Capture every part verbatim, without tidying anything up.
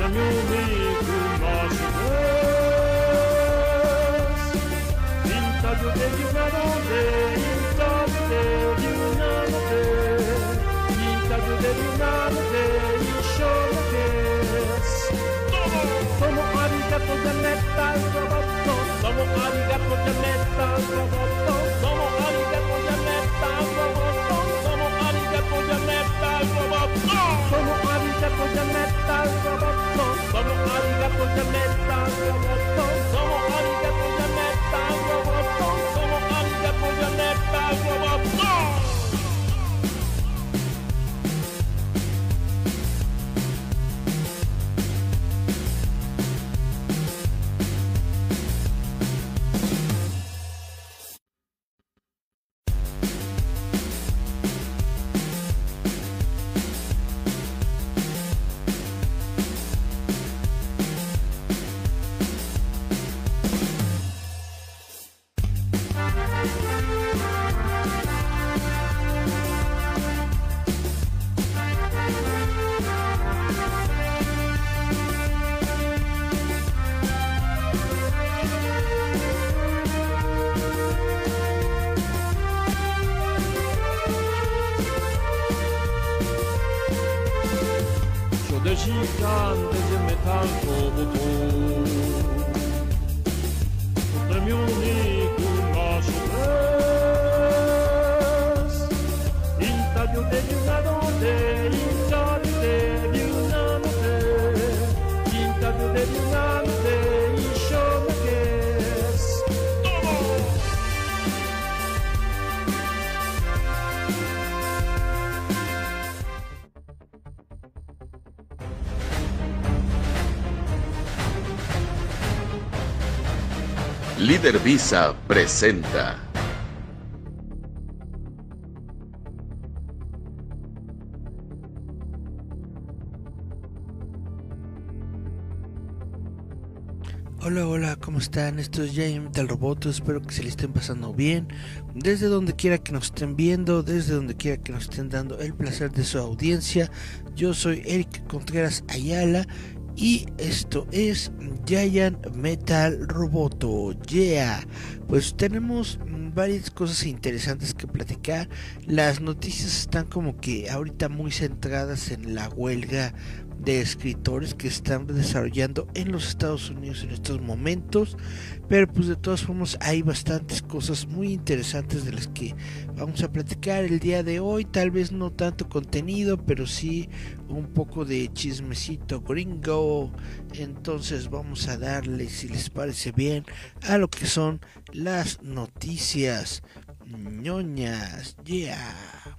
Gigante de metal robotou o prêmio único nosso Deus. Intádio de Unadonde, Intádio de Unadonde, Intádio de Unadonde, Inxonaques. Líder Visa presenta. Hola, hola, ¿cómo están? Esto es Jay Metal Roboto, espero que se le estén pasando bien, desde donde quiera que nos estén viendo, desde donde quiera que nos estén dando el placer de su audiencia. Yo soy Eric Contreras Ayala y esto es Giant Metal Roboto. Yeah, pues tenemos varias cosas interesantes que platicar. Las noticias están como que ahorita muy centradas en la huelga de escritores que están desarrollando en los Estados Unidos en estos momentos, pero pues de todas formas hay bastantes cosas muy interesantes de las que vamos a platicar el día de hoy. Tal vez no tanto contenido, pero sí un poco de chismecito gringo. Entonces vamos a darle, si les parece bien, a lo que son las noticias ñoñas. Yeah.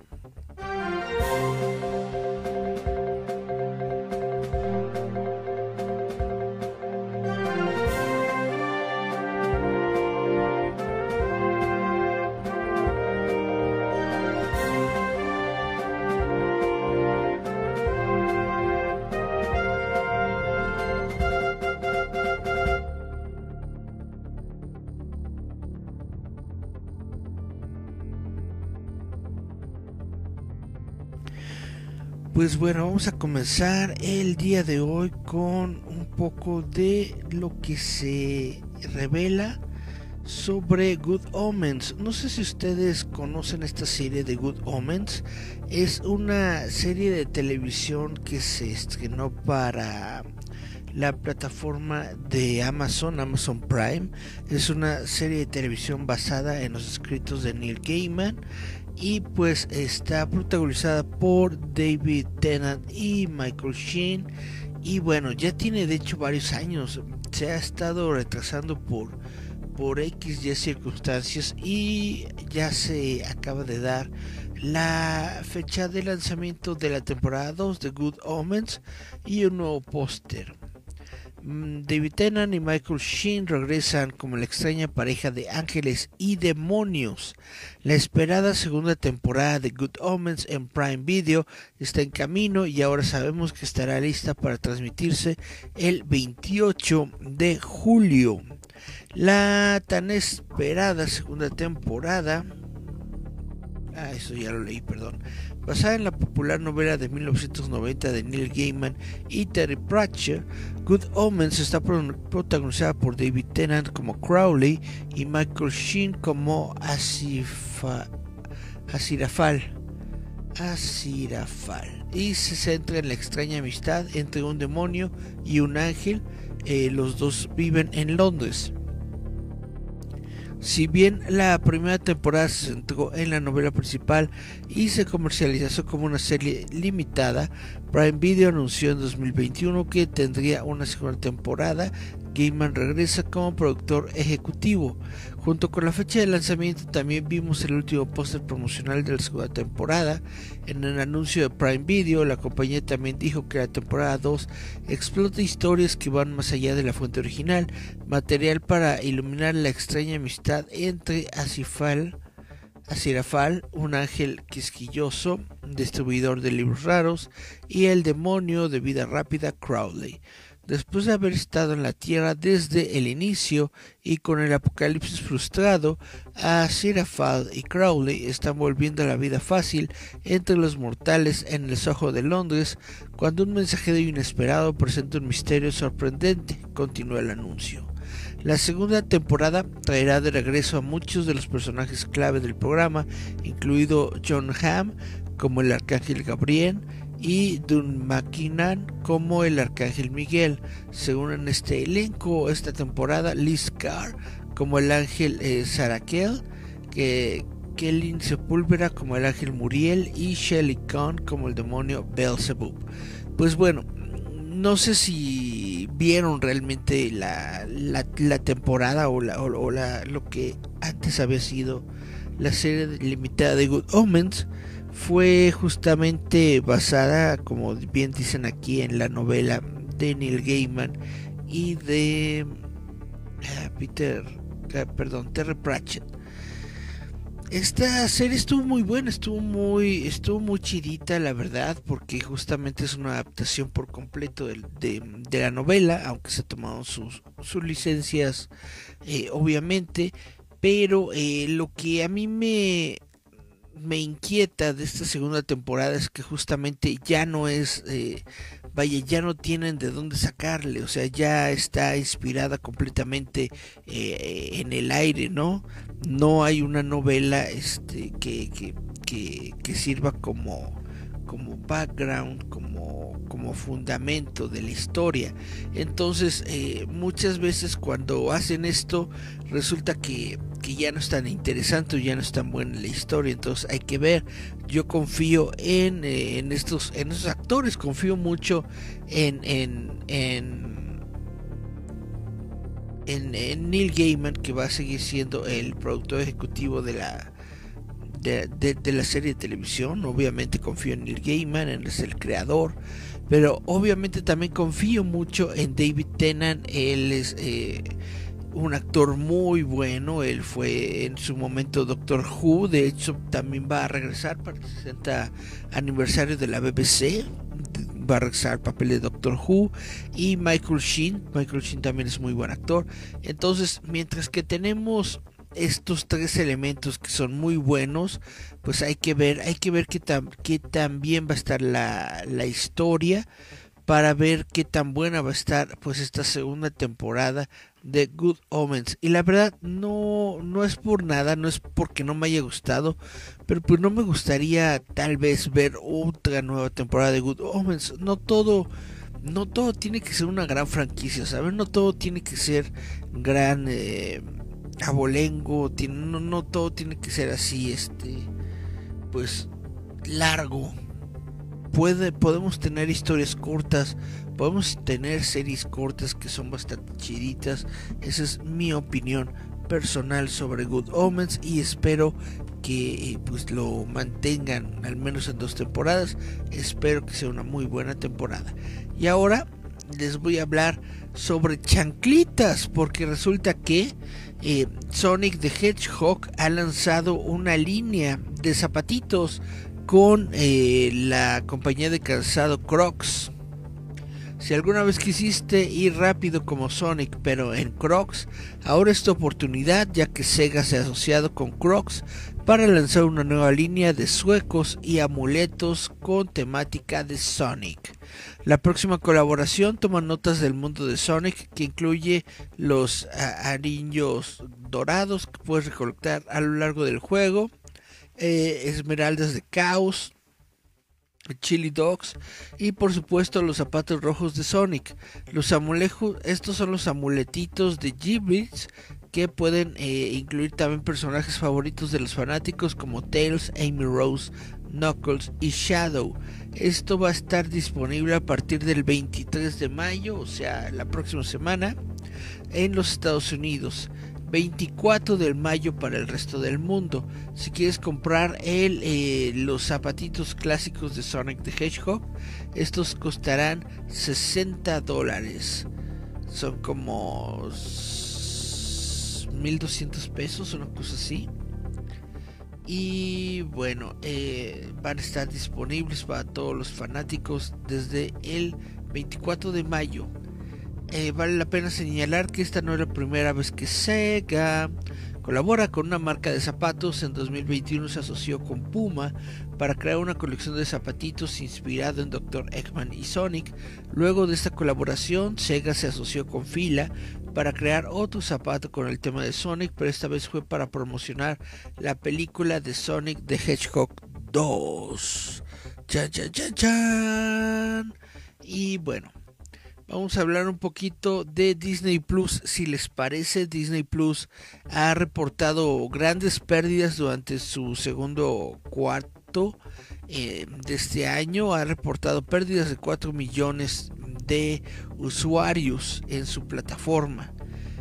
Pues bueno, vamos a comenzar el día de hoy con un poco de lo que se revela sobre Good Omens. No sé si ustedes conocen esta serie de Good Omens. Es una serie de televisión que se estrenó para la plataforma de Amazon, Amazon Prime. Es una serie de televisión basada en los escritos de Neil Gaiman y pues está protagonizada por David Tennant y Michael Sheen. Y bueno, ya tiene de hecho varios años. Se ha estado retrasando por por X y circunstancias y ya se acaba de dar la fecha de lanzamiento de la temporada dos de Good Omens y un nuevo póster. David Tennant y Michael Sheen regresan como la extraña pareja de ángeles y demonios. La esperada segunda temporada de Good Omens en Prime Video está en camino y ahora sabemos que estará lista para transmitirse el veintiocho de julio. La tan esperada segunda temporada, ah, eso ya lo leí, perdón. Basada en la popular novela de mil novecientos noventa de Neil Gaiman y Terry Pratchett, Good Omens está protagonizada por David Tennant como Crowley y Michael Sheen como Asifa, Asirafal. Asirafal. Y se centra en la extraña amistad entre un demonio y un ángel. Eh, los dos viven en Londres. Si bien la primera temporada se centró en la novela principal y se comercializó como una serie limitada, Prime Video anunció en dos mil veintiuno que tendría una segunda temporada. Gaiman regresa como productor ejecutivo. Junto con la fecha de lanzamiento también vimos el último póster promocional de la segunda temporada. En el anuncio de Prime Video, la compañía también dijo que la temporada dos explota historias que van más allá de la fuente original, material para iluminar la extraña amistad entre Asifal, Asirafal, un ángel quisquilloso, distribuidor de libros raros, y el demonio de vida rápida Crowley. Después de haber estado en la Tierra desde el inicio y con el apocalipsis frustrado, Asirafal y Crowley están volviendo a la vida fácil entre los mortales en el Soho de Londres cuando un mensajero inesperado presenta un misterio sorprendente, continúa el anuncio. La segunda temporada traerá de regreso a muchos de los personajes clave del programa, incluido John Hamm como el Arcángel Gabriel y Dun McKinnon como el Arcángel Miguel. Según en este elenco, esta temporada Liz Carr como el Ángel eh, Sarakel, que Kellyn Sepúlveda como el Ángel Muriel y Shelley Kahn como el demonio Beelzebub. Pues bueno, no sé si vieron realmente la, la, la temporada o, la, o, o la, lo que antes había sido la serie limitada de Good Omens. Fue justamente basada, como bien dicen aquí, en la novela de Neil Gaiman y de uh, Peter, uh, perdón, Terry Pratchett. Esta serie estuvo muy buena, estuvo muy, estuvo muy chidita, la verdad, porque justamente es una adaptación por completo de, de, de la novela, aunque se tomaron sus, sus licencias, eh, obviamente, pero eh, lo que a mí me me inquieta de esta segunda temporada es que justamente ya no es, eh, vaya, ya no tienen de dónde sacarle, o sea, ya está inspirada completamente eh, en el aire, ¿no? No hay una novela este, que, que, que, que sirva como, como background, como, como fundamento de la historia. Entonces, eh, muchas veces cuando hacen esto, resulta que que ya no es tan interesante o ya no es tan buena la historia. Entonces hay que ver. Yo confío en, eh, en estos en estos actores, confío mucho en en, en en en Neil Gaiman, que va a seguir siendo el productor ejecutivo de la de, de, de la serie de televisión. Obviamente confío en Neil Gaiman, él es el creador, pero obviamente también confío mucho en David Tennant. Él es eh, un actor muy bueno. Él fue en su momento Doctor Who, de hecho también va a regresar para el sesenta aniversario de la B B C, va a regresar al papel de Doctor Who. Y Michael Sheen, Michael Sheen también es muy buen actor. Entonces, mientras que tenemos estos tres elementos que son muy buenos, pues hay que ver, hay que ver qué tan, qué tan bien va a estar la, la historia, para ver qué tan buena va a estar pues esta segunda temporada de Good Omens. Y la verdad no, no es por nada, no es porque no me haya gustado, pero pues no me gustaría tal vez ver otra nueva temporada de Good Omens. No todo, no todo tiene que ser una gran franquicia, ¿sabes? No todo tiene que ser gran eh, abolengo, tiene, no, no todo tiene que ser así, este, pues largo. Puede, podemos tener historias cortas, podemos tener series cortas que son bastante chiditas. Esa es mi opinión personal sobre Good Omens y espero que eh, pues lo mantengan al menos en dos temporadas. Espero que sea una muy buena temporada. Y ahora les voy a hablar sobre chanclitas, porque resulta que eh, Sonic the Hedgehog ha lanzado una línea de zapatitos con eh, la compañía de calzado Crocs. Si alguna vez quisiste ir rápido como Sonic pero en Crocs, ahora es tu oportunidad, ya que Sega se ha asociado con Crocs para lanzar una nueva línea de suecos y amuletos con temática de Sonic. La próxima colaboración toma notas del mundo de Sonic, que incluye los anillos dorados que puedes recolectar a lo largo del juego, eh, esmeraldas de caos, chili dogs y por supuesto los zapatos rojos de Sonic. Los amuletos, estos son los amuletitos de G-Bits que pueden eh, incluir también personajes favoritos de los fanáticos como Tails, Amy Rose, Knuckles y Shadow. Esto va a estar disponible a partir del veintitrés de mayo, o sea, la próxima semana, en los Estados Unidos. veinticuatro de mayo para el resto del mundo. Si quieres comprar el, eh, los zapatitos clásicos de Sonic the Hedgehog, estos costarán sesenta dólares. Son como mil doscientos pesos, una cosa así. Y bueno, eh, van a estar disponibles para todos los fanáticos desde el veinticuatro de mayo. Eh, vale la pena señalar que esta no es la primera vez que Sega colabora con una marca de zapatos. En dos mil veintiuno se asoció con Puma para crear una colección de zapatitos inspirado en doctor Eggman y Sonic. Luego de esta colaboración, Sega se asoció con Fila para crear otro zapato con el tema de Sonic, pero esta vez fue para promocionar la película de Sonic the Hedgehog dos. ¡Chan, chan, chan, chan! Y bueno, vamos a hablar un poquito de Disney Plus. Si les parece, Disney Plus ha reportado grandes pérdidas durante su segundo cuarto eh, de este año. Ha reportado pérdidas de cuatro millones de usuarios en su plataforma.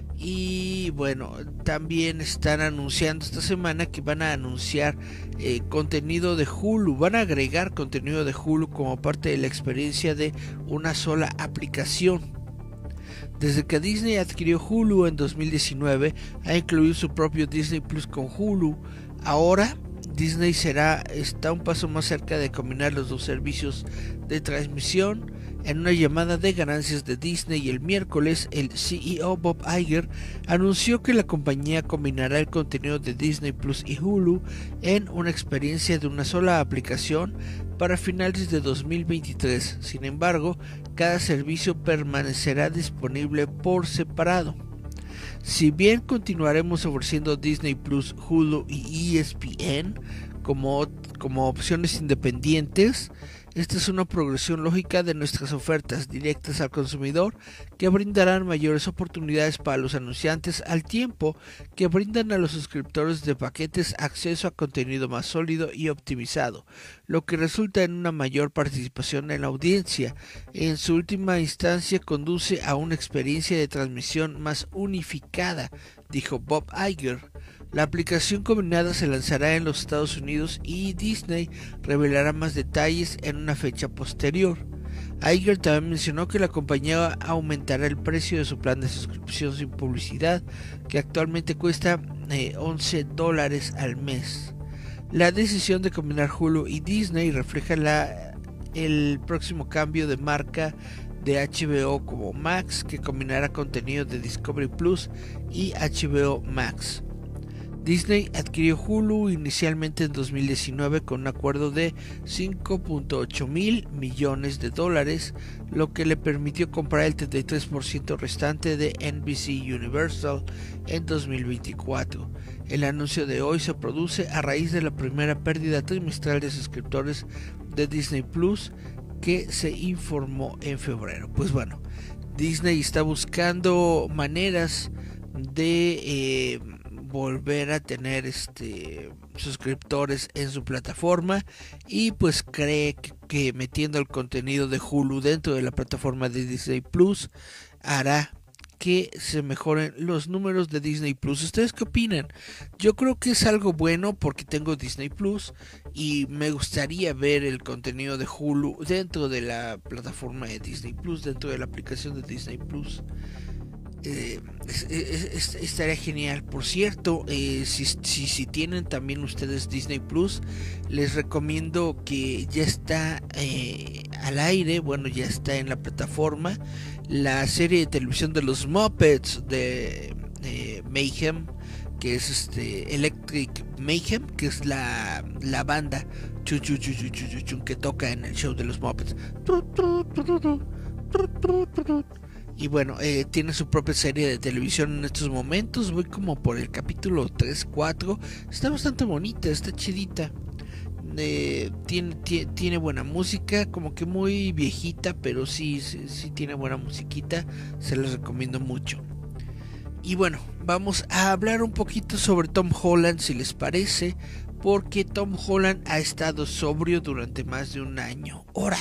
Y bueno, también están anunciando esta semana que van a anunciar eh, contenido de Hulu. Van a agregar contenido de Hulu como parte de la experiencia de una sola aplicación. Desde que Disney adquirió Hulu en dos mil diecinueve, ha incluido su propio Disney Plus con Hulu. Ahora Disney será, está un paso más cerca de combinar los dos servicios de transmisión. En una llamada de ganancias de Disney el miércoles, el C E O Bob Iger anunció que la compañía combinará el contenido de Disney Plus y Hulu en una experiencia de una sola aplicación para finales de dos mil veintitrés. Sin embargo, cada servicio permanecerá disponible por separado. Si bien continuaremos ofreciendo Disney Plus, Hulu y E S P N como, como opciones independientes, esta es una progresión lógica de nuestras ofertas directas al consumidor, que brindarán mayores oportunidades para los anunciantes al tiempo que brindan a los suscriptores de paquetes acceso a contenido más sólido y optimizado, lo que resulta en una mayor participación en la audiencia. En su última instancia conduce a una experiencia de transmisión más unificada, dijo Bob Iger. La aplicación combinada se lanzará en los Estados Unidos y Disney revelará más detalles en una fecha posterior. Iger también mencionó que la compañía aumentará el precio de su plan de suscripción sin publicidad, que actualmente cuesta eh, once dólares al mes. La decisión de combinar Hulu y Disney refleja la, el próximo cambio de marca de H B O como Max, que combinará contenido de Discovery Plus y H B O Max. Disney adquirió Hulu inicialmente en dos mil diecinueve con un acuerdo de cinco punto ocho mil millones de dólares, lo que le permitió comprar el treinta y tres por ciento restante de N B C Universal en dos mil veinticuatro. El anuncio de hoy se produce a raíz de la primera pérdida trimestral de suscriptores de Disney Plus que se informó en febrero. Pues bueno, Disney está buscando maneras de eh, volver a tener este suscriptores en su plataforma, y pues cree que, que metiendo el contenido de Hulu dentro de la plataforma de Disney Plus hará que se mejoren los números de Disney Plus. ¿Ustedes qué opinan? Yo creo que es algo bueno porque tengo Disney Plus y me gustaría ver el contenido de Hulu dentro de la plataforma de Disney Plus, dentro de la aplicación de Disney Plus. Eh, es, es, es, estaría genial. Por cierto, eh, si, si, si tienen también ustedes Disney Plus, les recomiendo que ya está eh, al aire, bueno, ya está en la plataforma, la serie de televisión de los Muppets de eh, Mayhem, que es este Electric Mayhem, que es la, la banda chun, chun, chun, chun, chun, chun, que toca en el show de los Muppets. Y bueno, eh, tiene su propia serie de televisión en estos momentos. Voy como por el capítulo tres, cuatro. Está bastante bonita, está chidita. Eh, tiene, tiene, tiene buena música, como que muy viejita, pero sí, sí, sí tiene buena musiquita. Se les recomiendo mucho. Y bueno, vamos a hablar un poquito sobre Tom Holland, si les parece, porque Tom Holland ha estado sobrio durante más de un año. ¡Hora!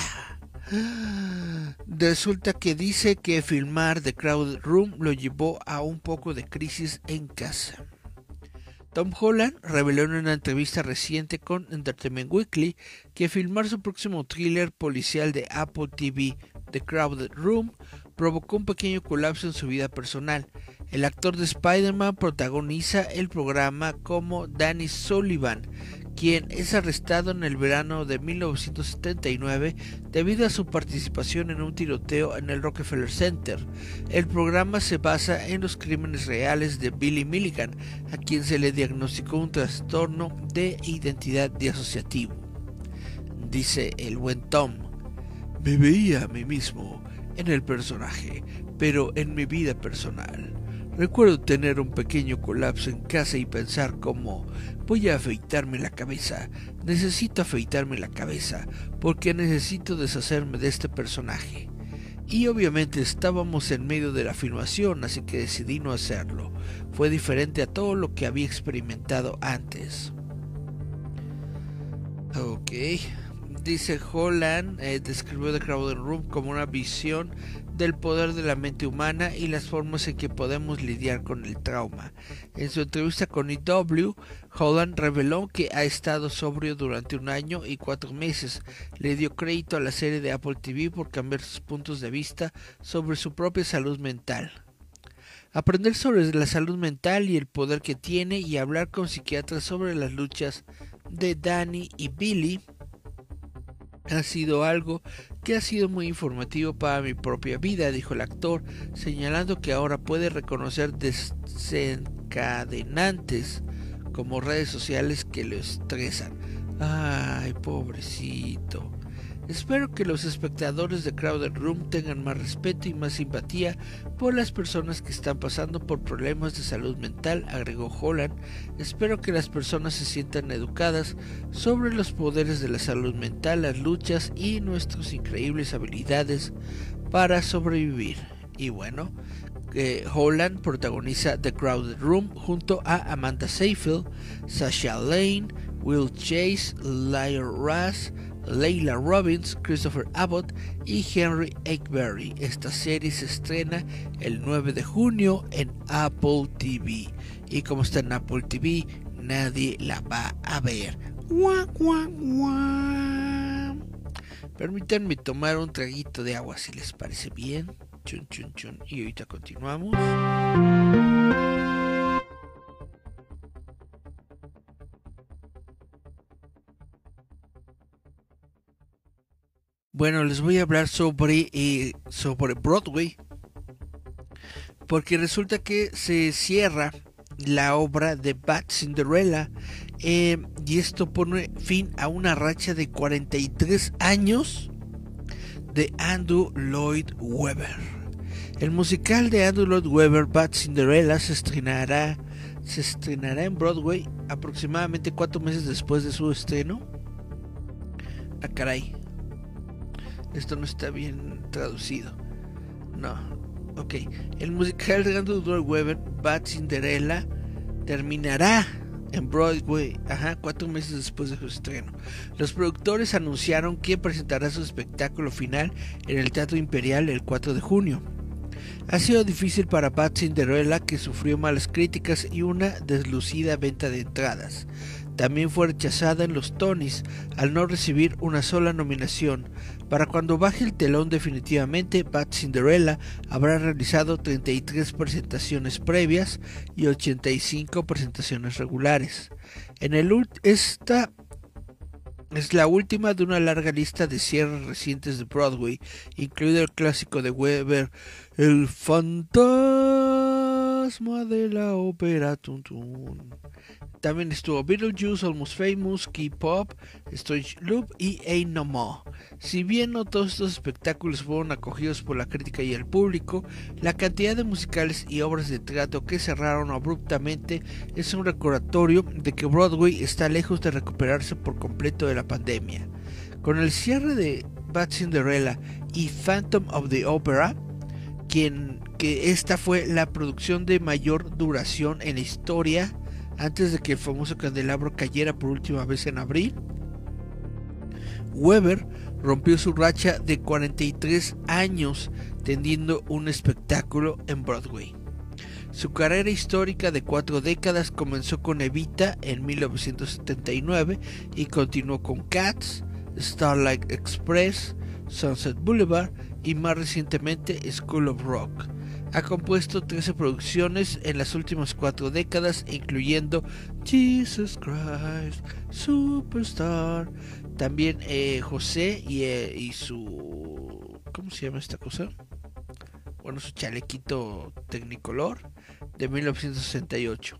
Resulta que dice que filmar The Crowded Room lo llevó a un poco de crisis en casa. Tom Holland reveló en una entrevista reciente con Entertainment Weekly que filmar su próximo thriller policial de Apple T V, The Crowded Room, provocó un pequeño colapso en su vida personal. El actor de Spider-Man protagoniza el programa como Danny Sullivan, quien es arrestado en el verano de mil novecientos setenta y nueve debido a su participación en un tiroteo en el Rockefeller Center. El programa se basa en los crímenes reales de Billy Milligan, a quien se le diagnosticó un trastorno de identidad disociativo. Dice el buen Tom: me veía a mí mismo en el personaje, pero en mi vida personal. Recuerdo tener un pequeño colapso en casa y pensar como, voy a afeitarme la cabeza, necesito afeitarme la cabeza, porque necesito deshacerme de este personaje. Y obviamente estábamos en medio de la filmación, así que decidí no hacerlo. Fue diferente a todo lo que había experimentado antes. Ok, dice Holland, eh, describió The Crowded Room como una visión del poder de la mente humana y las formas en que podemos lidiar con el trauma. En su entrevista con E W, Holland reveló que ha estado sobrio durante un año y cuatro meses. Le dio crédito a la serie de Apple T V por cambiar sus puntos de vista sobre su propia salud mental. Aprender sobre la salud mental y el poder que tiene, y hablar con psiquiatras sobre las luchas de Danny y Billy ha sido algo que ha sido muy informativo para mi propia vida, dijo el actor, señalando que ahora puede reconocer desencadenantes como redes sociales que lo estresan. Ay, pobrecito. Espero que los espectadores de Crowded Room tengan más respeto y más simpatía por las personas que están pasando por problemas de salud mental, agregó Holland. Espero que las personas se sientan educadas sobre los poderes de la salud mental, las luchas y nuestras increíbles habilidades para sobrevivir. Y bueno, eh, Holland protagoniza The Crowded Room junto a Amanda Seyfried, Sasha Lane, Will Chase, Lyra Russ, Leila Robbins, Christopher Abbott y Henry Avery. Esta serie se estrena el nueve de junio en Apple T V. Y como está en Apple T V, nadie la va a ver. ¡Guau, guau, guau! Permítanme tomar un traguito de agua si les parece bien. Chun, chun, chun. Y ahorita continuamos. Bueno, les voy a hablar sobre, eh, sobre Broadway, porque resulta que se cierra la obra de Bad Cinderella, eh, y esto pone fin a una racha de cuarenta y tres años de Andrew Lloyd Webber. El musical de Andrew Lloyd Webber, Bad Cinderella, se estrenará, se estrenará en Broadway aproximadamente cuatro meses después de su estreno. Ah, caray. Esto no está bien traducido. No. Ok. El musical de Andrew Lloyd Webber, Bad Cinderella, terminará en Broadway, ajá, cuatro meses después de su estreno. Los productores anunciaron que presentará su espectáculo final en el Teatro Imperial el cuatro de junio. Ha sido difícil para Bad Cinderella, que sufrió malas críticas y una deslucida venta de entradas. También fue rechazada en los Tonys al no recibir una sola nominación. Para cuando baje el telón definitivamente, Bad Cinderella habrá realizado treinta y tres presentaciones previas y ochenta y cinco presentaciones regulares. En el esta es la última de una larga lista de cierres recientes de Broadway, incluido el clásico de Weber, El fantasma de la ópera. Tun, tun. También estuvo Beetlejuice, Almost Famous, Keep Up, Strange Loop y Ain't No More. Si bien no todos estos espectáculos fueron acogidos por la crítica y el público, la cantidad de musicales y obras de teatro que cerraron abruptamente es un recordatorio de que Broadway está lejos de recuperarse por completo de la pandemia. Con el cierre de Bad Cinderella y Phantom of the Opera, quien que esta fue la producción de mayor duración en la historia antes de que el famoso candelabro cayera por última vez en abril, Weber rompió su racha de cuarenta y tres años tendiendo un espectáculo en Broadway. Su carrera histórica de cuatro décadas comenzó con Evita en mil novecientos setenta y nueve y continuó con Cats, Starlight Express, Sunset Boulevard y más recientemente School of Rock. Ha compuesto trece producciones en las últimas cuatro décadas, incluyendo Jesus Christ Superstar, también eh, José y, eh, y su... ¿cómo se llama esta cosa? Bueno, su chalequito Technicolor de mil novecientos sesenta y ocho.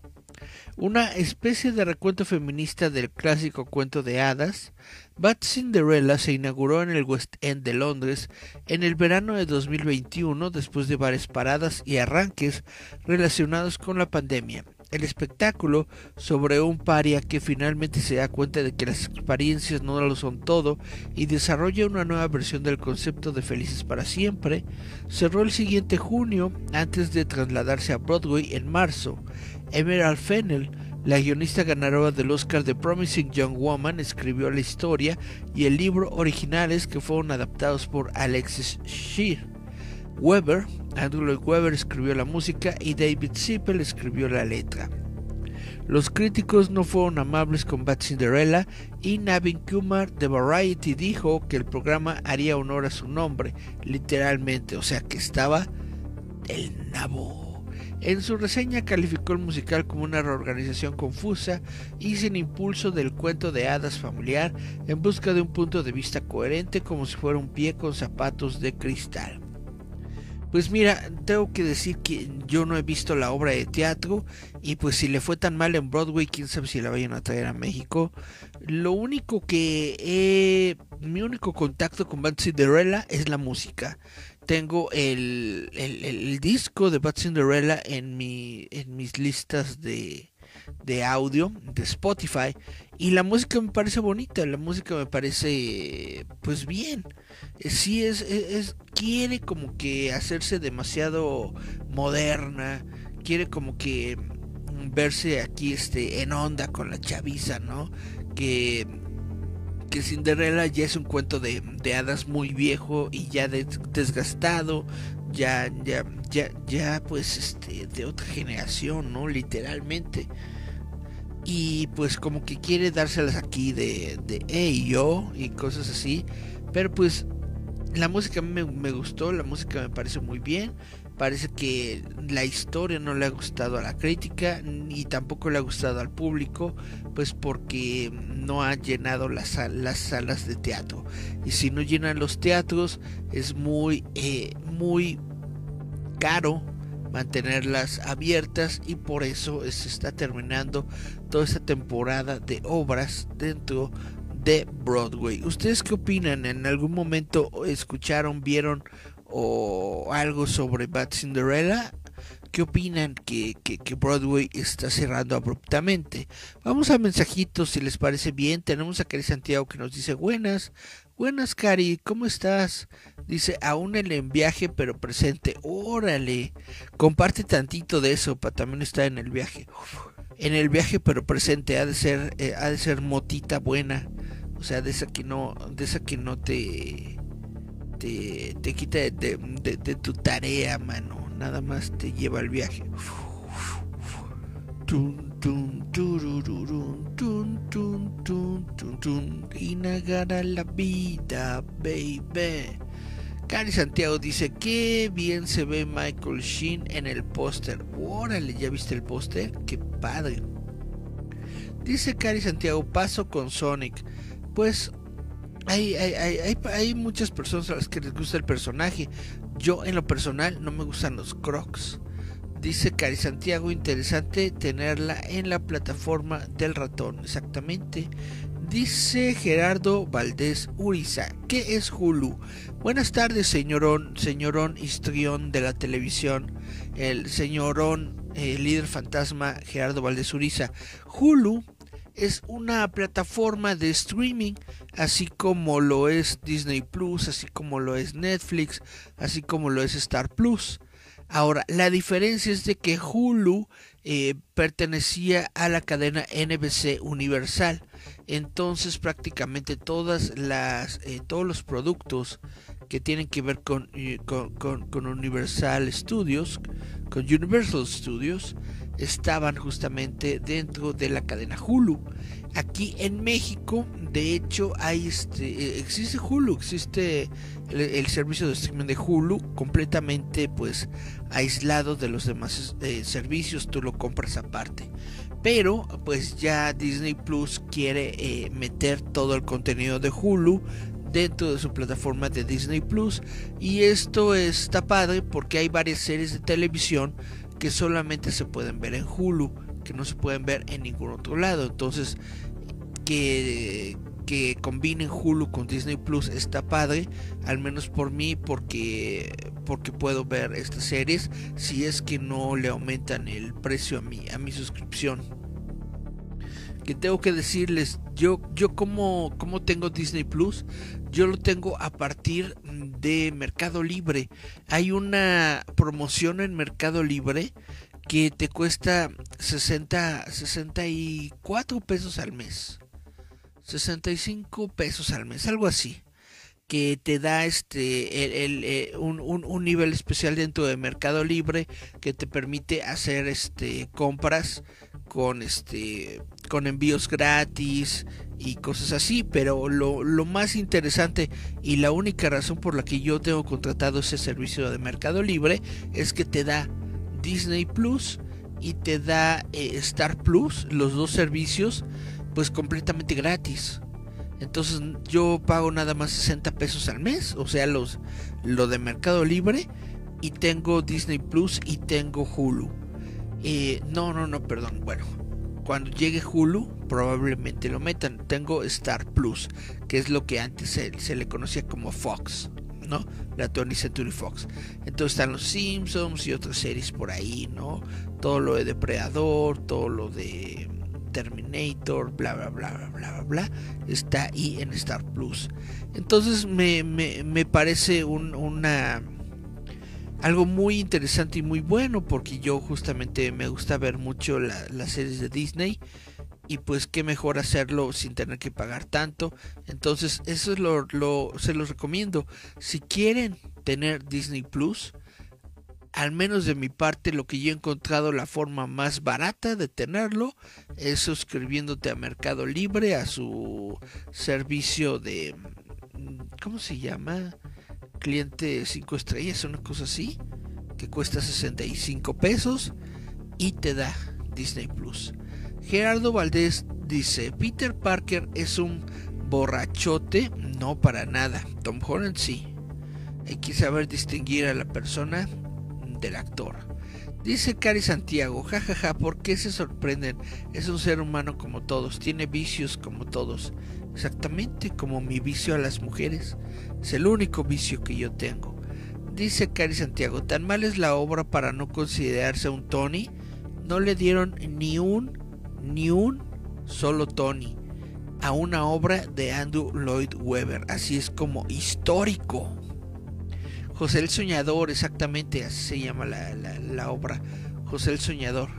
Una especie de recuento feminista del clásico cuento de hadas, Bad Cinderella se inauguró en el West End de Londres en el verano de dos mil veintiuno después de varias paradas y arranques relacionados con la pandemia. El espectáculo sobre un paria que finalmente se da cuenta de que las experiencias no lo son todo y desarrolla una nueva versión del concepto de Felices para Siempre, cerró el siguiente junio antes de trasladarse a Broadway en marzo. Emerald Fennell, la guionista ganadora del Oscar de Promising Young Woman, escribió la historia y el libro originales que fueron adaptados por Alexis Shear. Weber, Andrew Lloyd Webber escribió la música y David Zippel escribió la letra. Los críticos no fueron amables con Bad Cinderella y Navin Kumar de Variety dijo que el programa haría honor a su nombre, literalmente, o sea que estaba del nabo. En su reseña calificó el musical como una reorganización confusa y sin impulso del cuento de hadas familiar en busca de un punto de vista coherente como si fuera un pie con zapatos de cristal. Pues mira, tengo que decir que yo no he visto la obra de teatro y pues si le fue tan mal en Broadway, quién sabe si la vayan a traer a México. Lo único que he, mi único contacto con Bad Cinderella es la música. Tengo el, el, el disco de Bad Cinderella en, mi, en mis listas de, de audio de Spotify y la música me parece bonita, la música me parece pues bien. Sí es, es, es quiere como que hacerse demasiado moderna, quiere como que verse aquí este en onda con la chaviza, ¿no? Que que Cinderella ya es un cuento de, de hadas muy viejo y ya des, desgastado, ya ya ya ya pues este de otra generación, ¿no? Literalmente. Y pues como que quiere dárselas aquí de de hey yo y cosas así, pero pues la música a mí me, me gustó, la música me parece muy bien. Parece que la historia no le ha gustado a la crítica y tampoco le ha gustado al público, pues porque no ha llenado las, sal, las salas de teatro. Y si no llenan los teatros es muy, eh, muy caro mantenerlas abiertas y por eso se está terminando toda esta temporada de obras dentro de Broadway. ¿Ustedes qué opinan? ¿En algún momento escucharon, vieron o algo sobre Bad Cinderella? ¿Qué opinan que, que, que Broadway está cerrando abruptamente? Vamos a mensajitos si les parece bien. Tenemos a Cari Santiago que nos dice buenas, buenas Cari, ¿cómo estás? Dice aún en viaje pero presente. Órale, comparte tantito de eso para también estar en el viaje. Uf, en el viaje pero presente ha de ser, eh, ha de ser motita buena, o sea de esa que no, de esa que no te Te, te quita de, de, de, de tu tarea, mano. Nada más te lleva al viaje. Tun, tun. tun, turururun, tun, tun, tun, tun, tun. Inagara la vida, baby. Cari Santiago dice: qué bien se ve Michael Sheen en el póster. Órale, ¿ya viste el póster? Qué padre. Dice Cari Santiago: paso con Sonic. Pues hay, hay, hay, hay, hay muchas personas a las que les gusta el personaje. Yo en lo personal no me gustan los Crocs. Dice Cari Santiago: interesante tenerla en la plataforma del ratón. Exactamente. Dice Gerardo Valdés Uriza: ¿qué es Hulu? Buenas tardes, señorón, señorón histrión de la televisión, el señorón eh, líder fantasma Gerardo Valdés Uriza. Hulu es una plataforma de streaming, así como lo es Disney Plus, así como lo es Netflix, así como lo es Star Plus. Ahora, la diferencia es de que Hulu eh, pertenecía a la cadena N B C Universal. Entonces prácticamente todas las eh, todos los productos que tienen que ver con, con, con, con Universal Studios, con Universal Studios, estaban justamente dentro de la cadena Hulu. Aquí en México, de hecho, hay este existe Hulu, existe el, el servicio de streaming de Hulu completamente pues aislado de los demás eh, servicios, tú lo compras aparte. Pero pues ya Disney Plus quiere eh, meter todo el contenido de Hulu dentro de su plataforma de Disney Plus, y esto está padre porque hay varias series de televisión que solamente se pueden ver en Hulu, que no se pueden ver en ningún otro lado. Entonces que, que combinen Hulu con Disney Plus está padre, al menos por mí, porque, porque puedo ver estas series si es que no le aumentan el precio a mi, a mi suscripción. Que tengo que decirles, yo, yo como, como tengo Disney Plus, yo lo tengo a partir de Mercado Libre. Hay una promoción en Mercado Libre que te cuesta sesenta, sesenta y cuatro pesos al mes, sesenta y cinco pesos al mes, algo así, que te da este el, el, el, un, un, un nivel especial dentro de Mercado Libre que te permite hacer este compras con este con envíos gratis y cosas así. Pero lo, lo más interesante y la única razón por la que yo tengo contratado ese servicio de Mercado Libre es que te da Disney Plus y te da eh, Star Plus, los dos servicios pues completamente gratis. Entonces yo pago nada más sesenta pesos al mes, o sea, los lo de Mercado Libre, y tengo Disney Plus y tengo Hulu. Eh, no, no, no, perdón. Bueno, cuando llegue Hulu probablemente lo metan. Tengo Star Plus, que es lo que antes se, se le conocía como Fox, ¿no? La twentieth Century Fox. Entonces están los Simpsons y otras series por ahí, ¿no? Todo lo de Depredador, todo lo de Terminator, bla bla bla bla bla bla, está ahí en Star Plus. Entonces me, me, me parece un, una algo muy interesante y muy bueno, porque yo justamente me gusta ver mucho la, las series de Disney, y pues qué mejor hacerlo sin tener que pagar tanto. Entonces eso es lo, lo se los recomiendo. Si quieren tener Disney Plus, al menos de mi parte, lo que yo he encontrado la forma más barata de tenerlo es suscribiéndote a Mercado Libre, a su servicio de, ¿cómo se llama? Cliente cinco estrellas, una cosa así, que cuesta sesenta y cinco pesos y te da Disney Plus. Gerardo Valdés dice: Peter Parker es un borrachote. No, para nada. Tom Holland sí. Hay que saber distinguir a la persona del actor. Dice Cari Santiago: jajaja, ja, ja, ¿por qué se sorprenden? Es un ser humano como todos, tiene vicios como todos. Exactamente, como mi vicio a las mujeres. Es el único vicio que yo tengo. Dice Cari Santiago: tan mal es la obra para no considerarse un Tony. No le dieron ni un ni un solo Tony a una obra de Andrew Lloyd Webber. Así es como histórico. José el Soñador, exactamente, así se llama la, la, la obra, José el Soñador.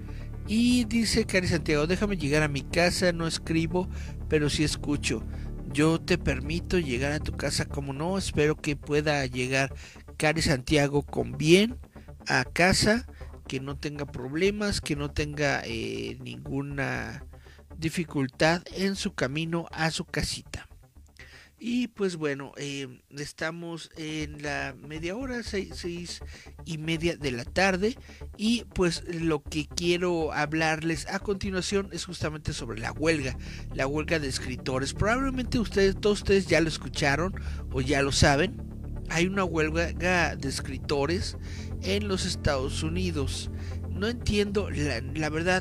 Y dice Cari Santiago: déjame llegar a mi casa, no escribo, pero sí escucho. Yo te permito llegar a tu casa, como no. Espero que pueda llegar Cari Santiago con bien a casa que no tenga problemas, que no tenga eh, ninguna dificultad en su camino a su casita. Y pues bueno, eh, estamos en la media hora, seis, seis y media de la tarde. Y pues lo que quiero hablarles a continuación es justamente sobre la huelga, la huelga de escritores. Probablemente ustedes, todos ustedes ya lo escucharon o ya lo saben. Hay una huelga de escritores en los Estados Unidos. No entiendo, la, la verdad,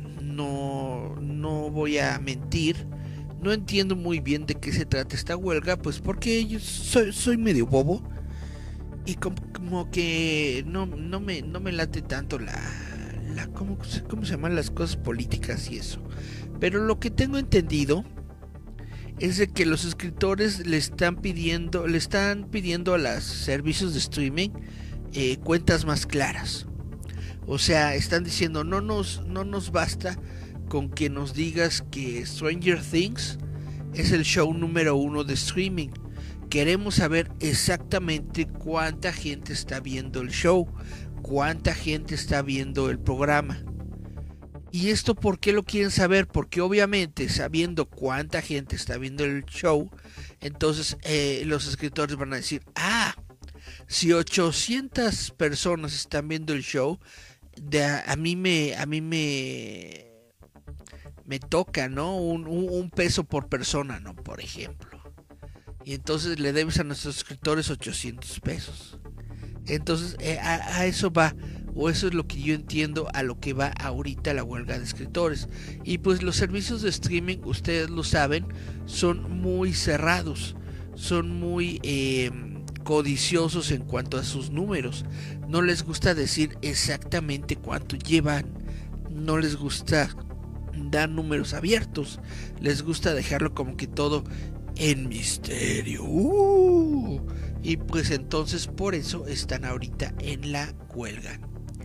no, no voy a mentir. No entiendo muy bien de qué se trata esta huelga, pues porque yo soy, soy medio bobo y como, como que no, no, me, no me late tanto la, la ¿cómo, ¿cómo se llaman las cosas políticas y eso? Pero lo que tengo entendido es de que los escritores le están pidiendo, le están pidiendo a los servicios de streaming eh, cuentas más claras. O sea, están diciendo no nos, no nos basta con que nos digas que Stranger Things es el show número uno de streaming. Queremos saber exactamente cuánta gente está viendo el show, cuánta gente está viendo el programa. ¿Y esto por qué lo quieren saber? Porque obviamente sabiendo cuánta gente está viendo el show, entonces eh, los escritores van a decir, ah, si ochocientas personas están viendo el show, de a, a mí me, a mí me me toca, ¿no? Un, un, un peso por persona, ¿no? Por ejemplo. Y entonces le debes a nuestros escritores ochocientos pesos. Entonces eh, a, a eso va, o eso es lo que yo entiendo a lo que va ahorita la huelga de escritores. Y pues los servicios de streaming, ustedes lo saben, son muy cerrados, son muy eh, codiciosos en cuanto a sus números. No les gusta decir exactamente cuánto llevan, no les gusta dar números abiertos, les gusta dejarlo como que todo en misterio. Uh, y pues entonces por eso están ahorita en la huelga.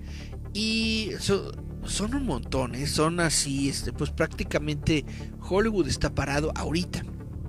Y so, son un montón, ¿eh? Son así, este, pues prácticamente Hollywood está parado ahorita.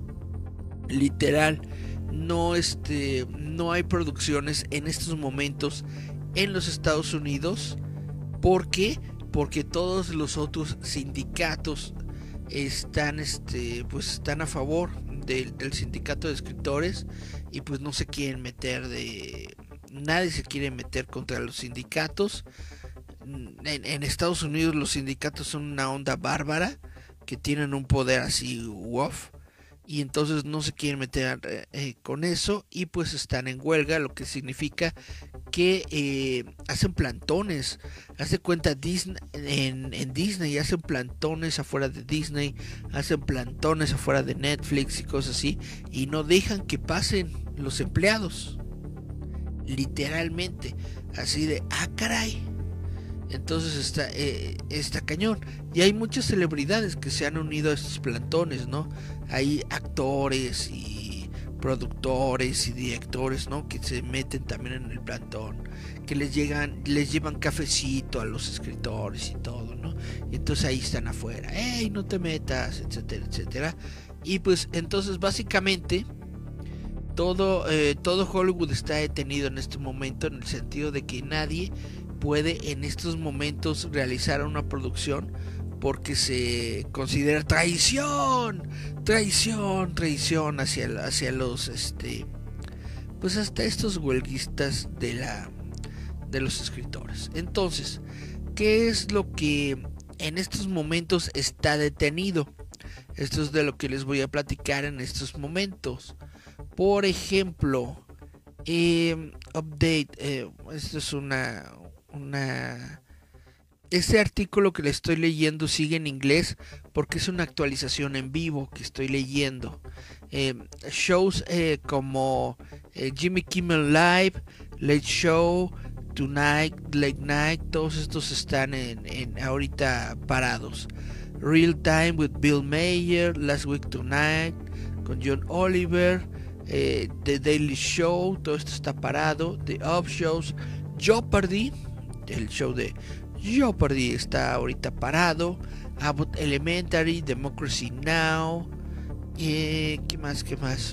Literal, no, este, no hay producciones en estos momentos en los Estados Unidos. ¿Por qué? Porque todos los otros sindicatos están este pues están a favor del, del sindicato de escritores y pues no se quieren meter de nadie se quiere meter contra los sindicatos. En, en Estados Unidos los sindicatos son una onda bárbara que tienen un poder así wow, y entonces no se quieren meter eh, con eso y pues están en huelga, lo que significa que eh, hacen plantones. Hace cuenta Disney, en, en Disney hacen plantones afuera de Disney, hacen plantones afuera de Netflix y cosas así, y no dejan que pasen los empleados, literalmente, así de ah caray. Entonces está, eh, está cañón. Y hay muchas celebridades que se han unido a estos plantones, ¿no? Hay actores y productores y directores, ¿no? Que se meten también en el plantón, que les llegan, les llevan cafecito a los escritores y todo, ¿no? Y entonces ahí están afuera, ¡ey, no te metas!, etcétera, etcétera. Y pues entonces básicamente todo, eh, todo Hollywood está detenido en este momento, en el sentido de que nadie puede en estos momentos realizar una producción porque se considera traición, traición, traición hacia, hacia los, este, pues hasta estos huelguistas de la, de los escritores. Entonces, ¿qué es lo que en estos momentos está detenido? Esto es de lo que les voy a platicar en estos momentos. Por ejemplo, eh, update, eh, esto es una, una Este artículo que le estoy leyendo sigue en inglés porque es una actualización en vivo que estoy leyendo. Eh, shows eh, como eh, Jimmy Kimmel Live, Late Show, Tonight, Late Night, todos estos están en, en ahorita parados. Real Time with Bill Maher, Last Week Tonight con John Oliver, eh, The Daily Show, todo esto está parado. The Up Shows, Jeopardy, el show de Jeopardy está ahorita parado. Abbott Elementary, Democracy Now, eh, ¿qué más? ¿Qué más?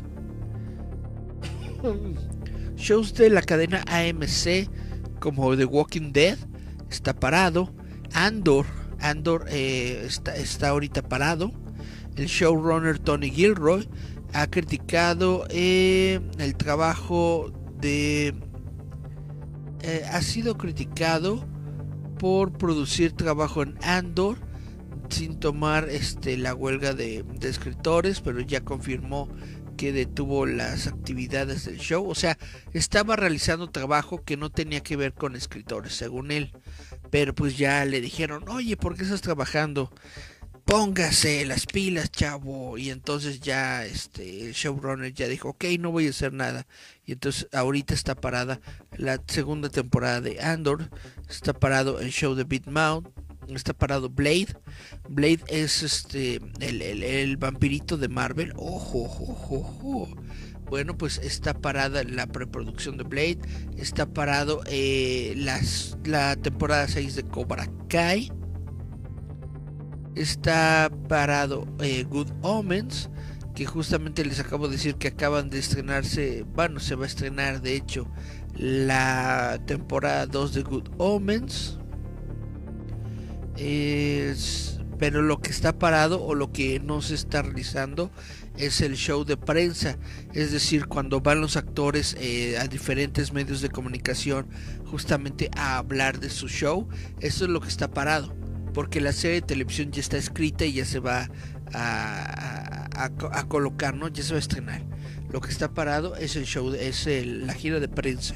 Shows de la cadena A M C como The Walking Dead está parado. Andor, Andor eh, está, está ahorita parado. El showrunner Tony Gilroy ha criticado eh, el trabajo de... Eh, ha sido criticado por producir trabajo en Andor sin tomar este, la huelga de, de escritores, pero ya confirmó que detuvo las actividades del show. O sea, estaba realizando trabajo que no tenía que ver con escritores, según él. Pero pues ya le dijeron, oye, ¿por qué estás trabajando? Póngase las pilas, chavo. Y entonces ya este el showrunner ya dijo, ok, no voy a hacer nada. Y entonces ahorita está parada la segunda temporada de Andor. Está parado el show de Big Mouth. Está parado Blade. Blade es este el, el, el vampirito de Marvel. Ojo, ojo, ojo. Bueno, pues está parada la preproducción de Blade. Está parado eh, las, la temporada seis de Cobra Kai. Está parado eh, Good Omens, que justamente les acabo de decir que acaban de estrenarse, bueno, se va a estrenar de hecho la temporada dos de Good Omens. Es, pero lo que está parado o lo que no se está realizando es el show de prensa, es decir, cuando van los actores eh, a diferentes medios de comunicación justamente a hablar de su show. Eso es lo que está parado, porque la serie de televisión ya está escrita y ya se va a, a, a, a colocar, ¿no? Ya se va a estrenar. Lo que está parado es el show, es el, la gira de prensa.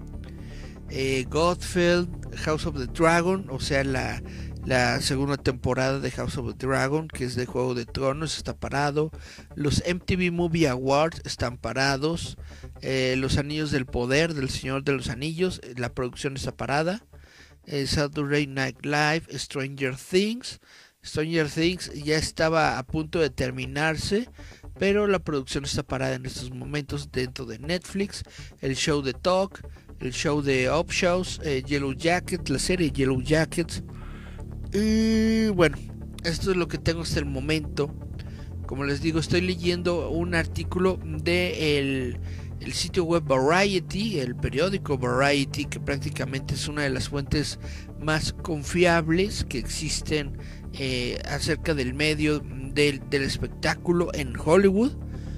Eh, Godfield, House of the Dragon, o sea, la, la segunda temporada de House of the Dragon, que es de Juego de Tronos, está parado. Los M T V Movie Awards están parados. Eh, los Anillos del Poder, del Señor de los Anillos, la producción está parada. Eh, Saturday Night Live, Stranger Things. Stranger Things ya estaba a punto de terminarse, pero la producción está parada en estos momentos dentro de Netflix. El show de Talk, el show de Up Shows, eh, Yellow Jackets, la serie Yellow Jackets. Y bueno, esto es lo que tengo hasta el momento. Como les digo, estoy leyendo un artículo de el, el sitio web Variety, el periódico Variety, que prácticamente es una de las fuentes más confiables que existen eh, acerca del medio del, del espectáculo en Hollywood.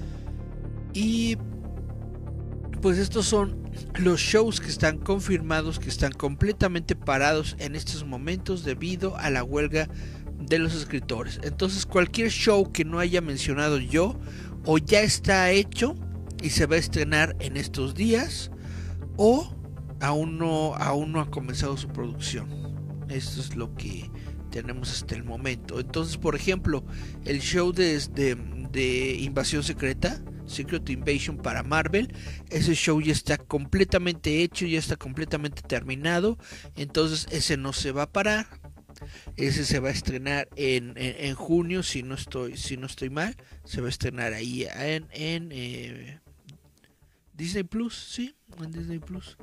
Y pues estos son los shows que están confirmados, que están completamente parados en estos momentos debido a la huelga de los escritores. Entonces cualquier show que no haya mencionado yo o ya está hecho y se va a estrenar en estos días, o aún no, aún no ha comenzado su producción. Esto es lo que tenemos hasta el momento. Entonces, por ejemplo, el show de, de, de Invasión Secreta, Secret Invasion para Marvel, ese show ya está completamente hecho, ya está completamente terminado. Entonces ese no se va a parar. Ese se va a estrenar en, en, en junio, si no estoy si no estoy mal. Se va a estrenar ahí en, en eh, Disney Plus, sí, en Disney Plus.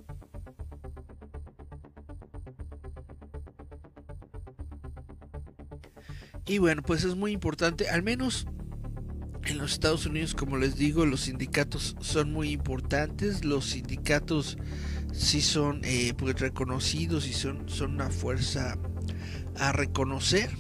Y bueno, pues es muy importante, al menos en los Estados Unidos, como les digo, los sindicatos son muy importantes. Los sindicatos sí son eh, pues reconocidos y son, son una fuerza a reconocer.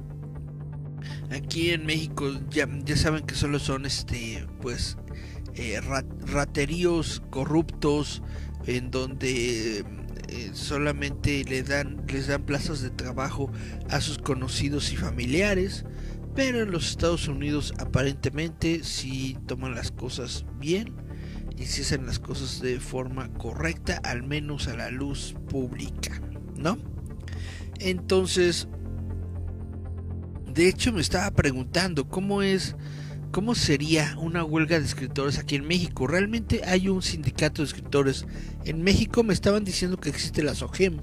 Aquí en México ya, ya saben que solo son este pues eh, rat, rateríos corruptos en donde eh, solamente le dan, les dan plazas de trabajo a sus conocidos y familiares. Pero en los Estados Unidos aparentemente sí toman las cosas bien y sí hacen las cosas de forma correcta, al menos a la luz pública, ¿no? Entonces, de hecho me estaba preguntando cómo es, cómo sería una huelga de escritores aquí en México. ¿Realmente hay un sindicato de escritores en México? Me estaban diciendo que existe la SOGEM.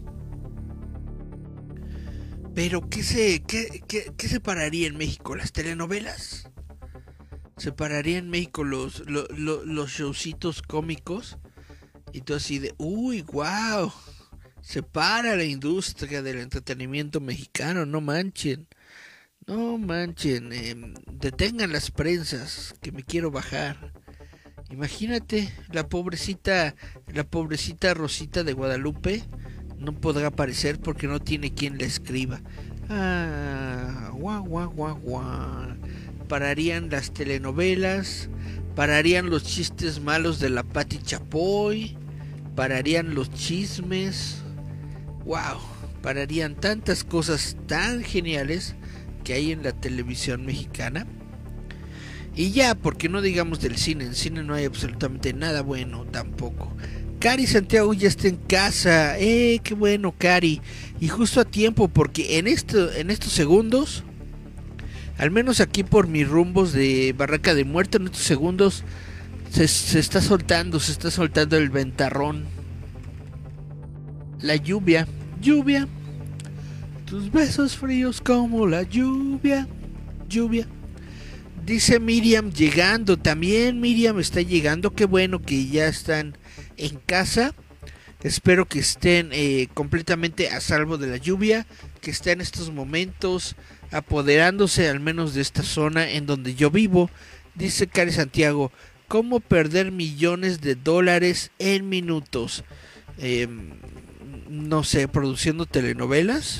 Pero ¿qué se, qué, qué, qué se pararía en México? ¿Las telenovelas? ¿Se pararía en México los, los, los, los showcitos cómicos? Y todo así de, uy, wow, se para la industria del entretenimiento mexicano, no manchen. No manchen, eh, detengan las prensas, que me quiero bajar. Imagínate, la pobrecita, la pobrecita Rosita de Guadalupe, no podrá aparecer porque no tiene quien la escriba. Ah, guau, guau, guau, guau. Pararían las telenovelas, pararían los chistes malos de la Pati Chapoy, pararían los chismes. Wow, pararían tantas cosas tan geniales que hay en la televisión mexicana. Y ya, porque no digamos del cine, en cine no hay absolutamente nada bueno tampoco. Cari Santiago ya está en casa, eh, qué bueno Cari, y justo a tiempo porque en esto, en estos segundos, al menos aquí por mis rumbos de Barranca de Muerto, en estos segundos se, se está soltando, se está soltando el ventarrón, la lluvia, lluvia, tus besos fríos como la lluvia, lluvia. Dice Miriam llegando, también Miriam está llegando, qué bueno que ya están en casa. Espero que estén eh, completamente a salvo de la lluvia, que estén en estos momentos apoderándose al menos de esta zona en donde yo vivo. Dice Cari Santiago, ¿cómo perder millones de dólares en minutos? Eh, no sé, produciendo telenovelas.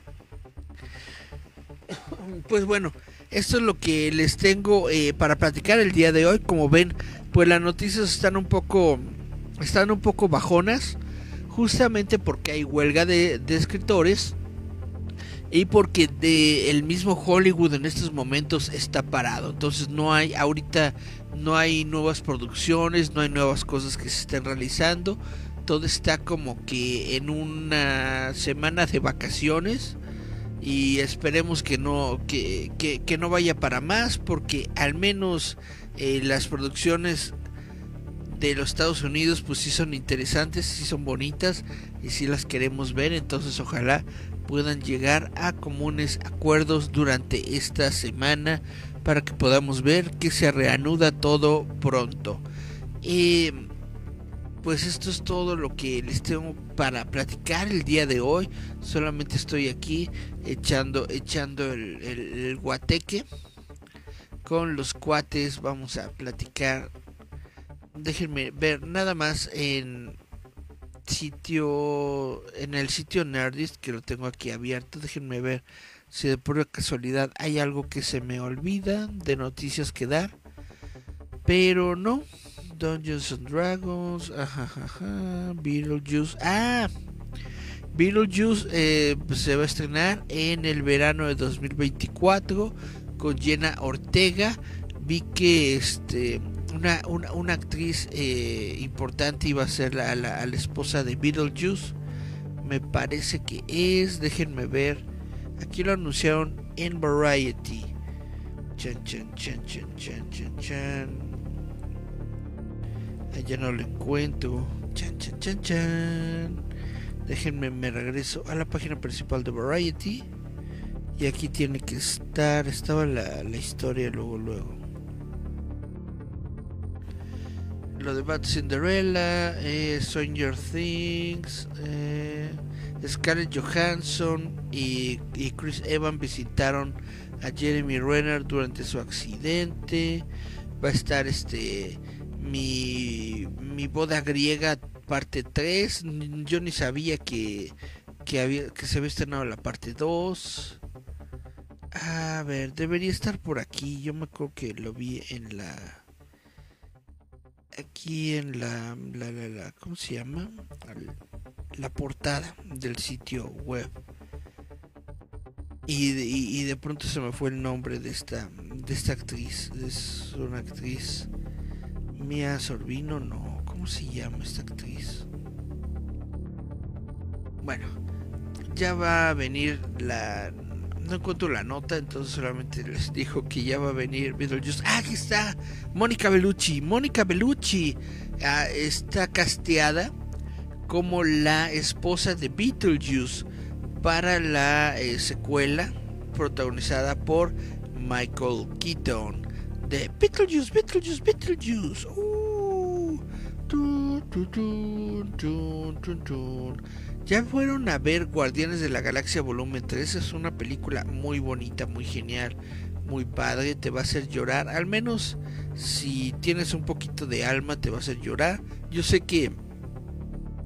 Pues bueno, esto es lo que les tengo eh, para platicar el día de hoy. Como ven, pues las noticias están un poco, están un poco bajonas, justamente porque hay huelga de, de escritores y porque de, el mismo Hollywood en estos momentos está parado. Entonces no hay ahorita, no hay nuevas producciones, no hay nuevas cosas que se estén realizando. Todo está como que en una semana de vacaciones. Y esperemos que no que, que, que no vaya para más, porque al menos eh, las producciones de los Estados Unidos pues sí son interesantes, sí son bonitas y sí las queremos ver. Entonces ojalá puedan llegar a comunes acuerdos durante esta semana para que podamos ver que se reanuda todo pronto. Eh, Pues esto es todo lo que les tengo para platicar el día de hoy. Solamente estoy aquí echando echando el, el, el guateque con los cuates. Vamos a platicar. Déjenme ver nada más en sitio en el sitio Nerdist, que lo tengo aquí abierto. Déjenme ver si de pura casualidad hay algo que se me olvida de noticias que dar. Pero no. Dungeons and Dragons, ajajaja, Beetlejuice, ah, Beetlejuice eh, pues se va a estrenar en el verano de dos mil veinticuatro con Jenna Ortega. Vi que este una, una, una actriz eh, importante iba a ser la, la, la esposa de Beetlejuice, me parece que es, déjenme ver, aquí lo anunciaron en Variety. Chan chan chan chan chan chan chan. Ya no lo encuentro. Chan, chan, chan, chan. Déjenme, me regreso a la página principal de Variety. Y aquí tiene que estar. Estaba la, la historia luego, luego. Lo de Bad Cinderella, eh, Stranger Things, eh, Scarlett Johansson y, y Chris Evans visitaron a Jeremy Renner durante su accidente. Va a estar este... Mi, mi boda griega parte tres. Yo ni sabía que, que, había, que se había estrenado la parte dos. A ver, debería estar por aquí. Yo me acuerdo que lo vi en la... Aquí en la... la, la, la ¿cómo se llama? La portada del sitio web. Y de, y, y de pronto se me fue el nombre de esta, de esta actriz. Es una actriz... Mia Sorbino, no, ¿cómo se llama esta actriz? Bueno, ya va a venir la... No encuentro la nota, entonces solamente les dijo que ya va a venir Beetlejuice. ¡Ah, aquí está! Mónica Bellucci. Mónica Bellucci ah, está casteada como la esposa de Beetlejuice para la eh, secuela protagonizada por Michael Keaton. De Beetlejuice, Beetlejuice, Beetlejuice. Uh, tun, tun, tun, tun, tun, tun. Ya fueron a ver Guardianes de la Galaxia Volumen tres. Es una película muy bonita, muy genial, muy padre. Te va a hacer llorar. Al menos si tienes un poquito de alma, te va a hacer llorar. Yo sé que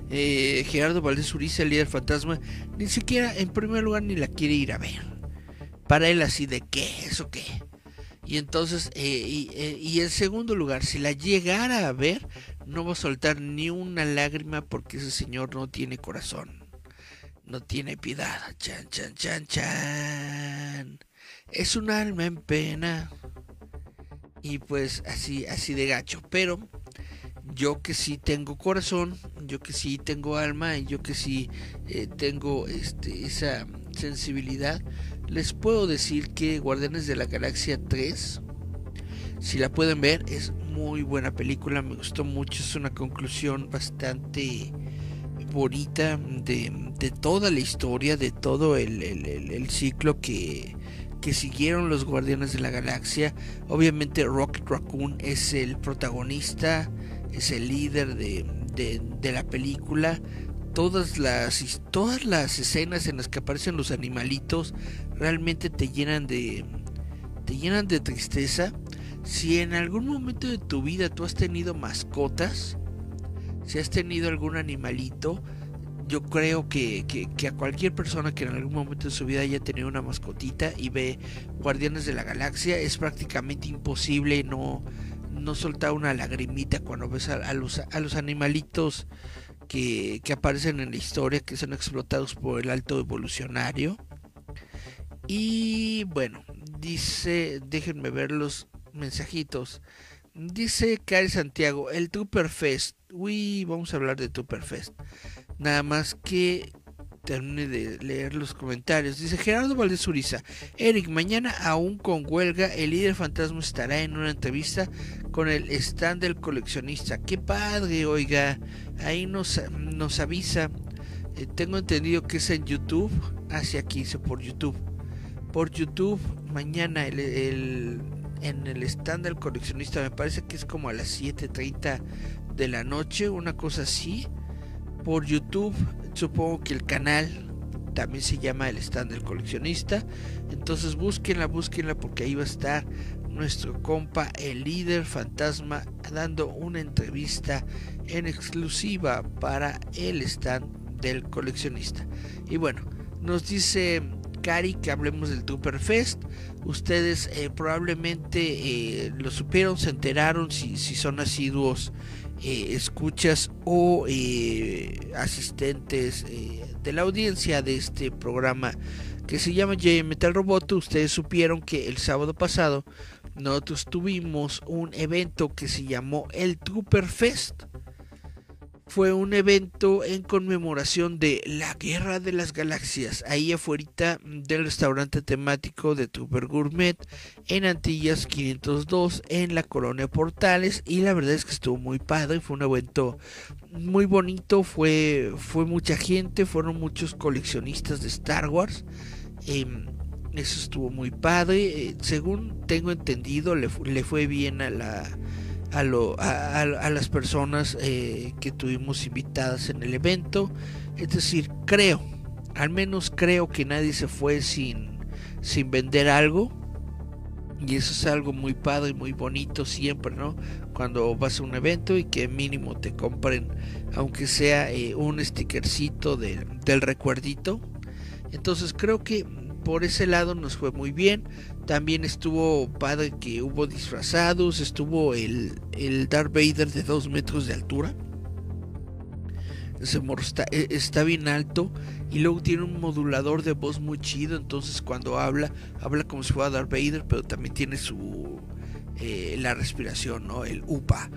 eh, Gerardo Valdés Uriza, el líder fantasma, ni siquiera en primer lugar ni la quiere ir a ver. Para él así de qué, eso qué. Y entonces, eh, y, eh, y en segundo lugar, si la llegara a ver, no va a soltar ni una lágrima porque ese señor no tiene corazón. No tiene piedad. Chan, chan, chan, chan. Es un alma en pena. Y pues así, así de gacho. Pero yo que sí tengo corazón, yo que sí tengo alma, y yo que sí eh, tengo este, esa sensibilidad, les puedo decir que Guardianes de la Galaxia tres, si la pueden ver, es muy buena película, me gustó mucho, es una conclusión bastante bonita de, de toda la historia, de todo el, el, el, el ciclo que, que siguieron los Guardianes de la Galaxia. Obviamente Rocket Raccoon es el protagonista, es el líder de, de, de la película. Todas las, todas las escenas en las que aparecen los animalitos realmente te llenan de, te llenan de tristeza. Si en algún momento de tu vida tú has tenido mascotas, si has tenido algún animalito, yo creo que, que, que a cualquier persona que en algún momento de su vida haya tenido una mascotita y ve Guardianes de la Galaxia, es prácticamente imposible no, no soltar una lagrimita cuando ves a, a, los, a los animalitos que, que aparecen en la historia, que son explotados por el alto evolucionario. Y bueno, dice, déjenme ver los mensajitos. Dice Cari Santiago, el Trooper Fest. Uy, vamos a hablar de Trooper Fest. Nada más que termine de leer los comentarios. Dice Gerardo Valdés Uriza, Eric, mañana aún con huelga, el líder fantasma estará en una entrevista con el stand del coleccionista. Qué padre, oiga. Ahí nos, nos avisa. Eh, tengo entendido que es en YouTube. Hacia aquí dice por YouTube. Por YouTube, mañana el, el, en el stand del coleccionista, me parece que es como a las siete treinta de la noche, una cosa así. Por YouTube, supongo que el canal también se llama el stand del coleccionista. Entonces búsquenla, búsquenla, porque ahí va a estar nuestro compa, el líder fantasma, dando una entrevista en exclusiva para el stand del coleccionista. Y bueno, nos dice Cari que hablemos del Trooper Fest. Ustedes eh, probablemente eh, lo supieron, se enteraron, si, si son asiduos eh, escuchas o eh, asistentes eh, de la audiencia de este programa que se llama J Metal Roboto. Ustedes supieron que el sábado pasado nosotros tuvimos un evento que se llamó el Trooper Fest. Fue un evento en conmemoración de la Guerra de las Galaxias, ahí afuera del restaurante temático de Trooper Gourmet en Antillas quinientos dos en la colonia Portales, y la verdad es que estuvo muy padre, fue un evento muy bonito, fue, fue mucha gente, fueron muchos coleccionistas de Star Wars. eh, Eso estuvo muy padre. Eh, según tengo entendido, le, le fue bien a la a, lo, a, a, a las personas eh, que tuvimos invitadas en el evento. Es decir, creo, al menos creo que nadie se fue sin, sin vender algo. Y eso es algo muy padre y muy bonito siempre, ¿no? Cuando vas a un evento y que mínimo te compren, aunque sea eh, un stickercito de, del recuerdito. Entonces creo que por ese lado nos fue muy bien. También estuvo padre que hubo disfrazados. Estuvo el, el Darth Vader de dos metros de altura. Ese morro está, está bien alto. Y luego tiene un modulador de voz muy chido. Entonces cuando habla, habla como si fuera Darth Vader. Pero también tiene su eh, la respiración, ¿no? El upa.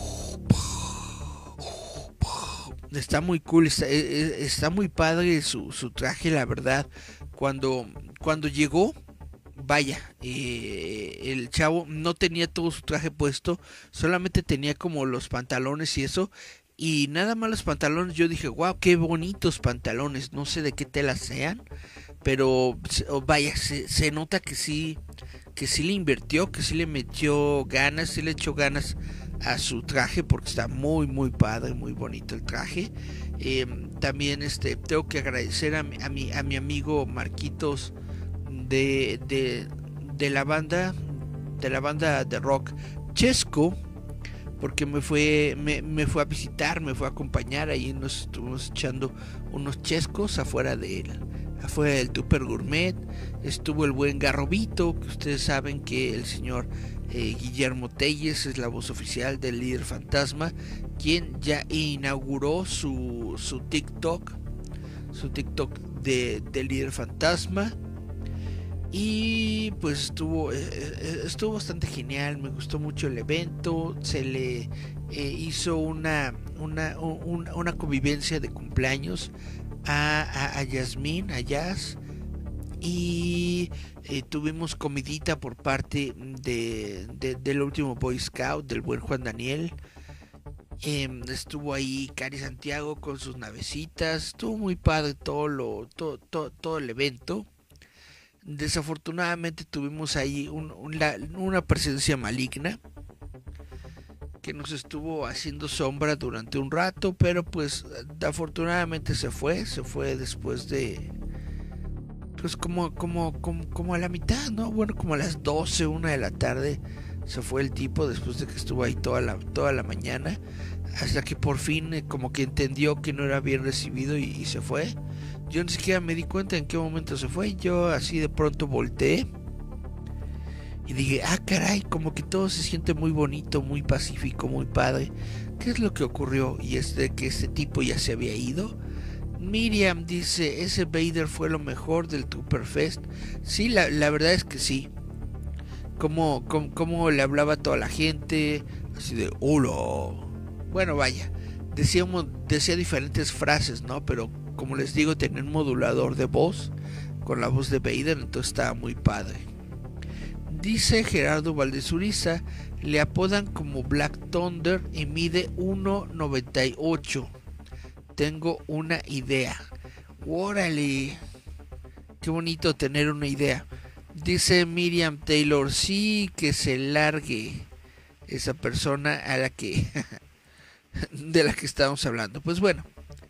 Está muy cool, está, está muy padre su, su traje, la verdad. Cuando, cuando llegó, vaya, eh, el chavo no tenía todo su traje puesto, solamente tenía como los pantalones y eso. Y nada más los pantalones, yo dije, wow, qué bonitos pantalones, no sé de qué tela sean, pero vaya, se, se nota que sí, que sí le invirtió, que sí le metió ganas, sí le echó ganas a su traje, porque está muy muy padre, muy bonito el traje. Eh, también este tengo que agradecer a mi, a mi, a mi amigo Marquitos de, de, de la banda de la banda de rock Chesco, porque me fue, me, me fue a visitar, me fue a acompañar. Ahí nos estuvimos echando unos chescos afuera del, afuera del Tupper Gourmet. Estuvo el buen Garrobito, que ustedes saben que el señor eh, Guillermo Telles es la voz oficial del Líder Fantasma, quien ya inauguró su, su TikTok, su TikTok de, de Líder Fantasma. Y pues estuvo eh, estuvo bastante genial, me gustó mucho el evento. Se le eh, hizo una, una, una, una convivencia de cumpleaños a, a, a Yasmín, a Jazz. Y eh, tuvimos comidita por parte de, de, del último Boy Scout, del buen Juan Daniel. Eh, estuvo ahí Cari Santiago con sus navecitas. Estuvo muy padre todo, lo, todo, todo, todo el evento. Desafortunadamente tuvimos ahí un, un, la, una presencia maligna que nos estuvo haciendo sombra durante un rato, pero pues afortunadamente se fue, se fue después de pues como, como, como, como a la mitad, ¿no? Bueno, como a las doce, una de la tarde se fue el tipo después de que estuvo ahí toda la, toda la mañana, hasta que por fin eh, como que entendió que no era bien recibido y, y se fue. Yo ni siquiera me di cuenta en qué momento se fue. Yo así de pronto volteé y dije, ah caray, como que todo se siente muy bonito, muy pacífico, muy padre. ¿Qué es lo que ocurrió? Y es de que este tipo ya se había ido. Miriam dice, ese Vader fue lo mejor del Trooperfest. Sí, la, la verdad es que sí. Como, como, como le hablaba a toda la gente, así de hola. Bueno, vaya, decíamos, decía diferentes frases, ¿no? Pero como les digo, tenía un modulador de voz con la voz de Vader, entonces estaba muy padre. Dice Gerardo Valdezuriza, le apodan como Black Thunder y mide uno noventa y ocho. Tengo una idea. ¡Órale! Qué bonito tener una idea. Dice Miriam Taylor, sí, que se largue esa persona a la que de la que estábamos hablando. Pues bueno,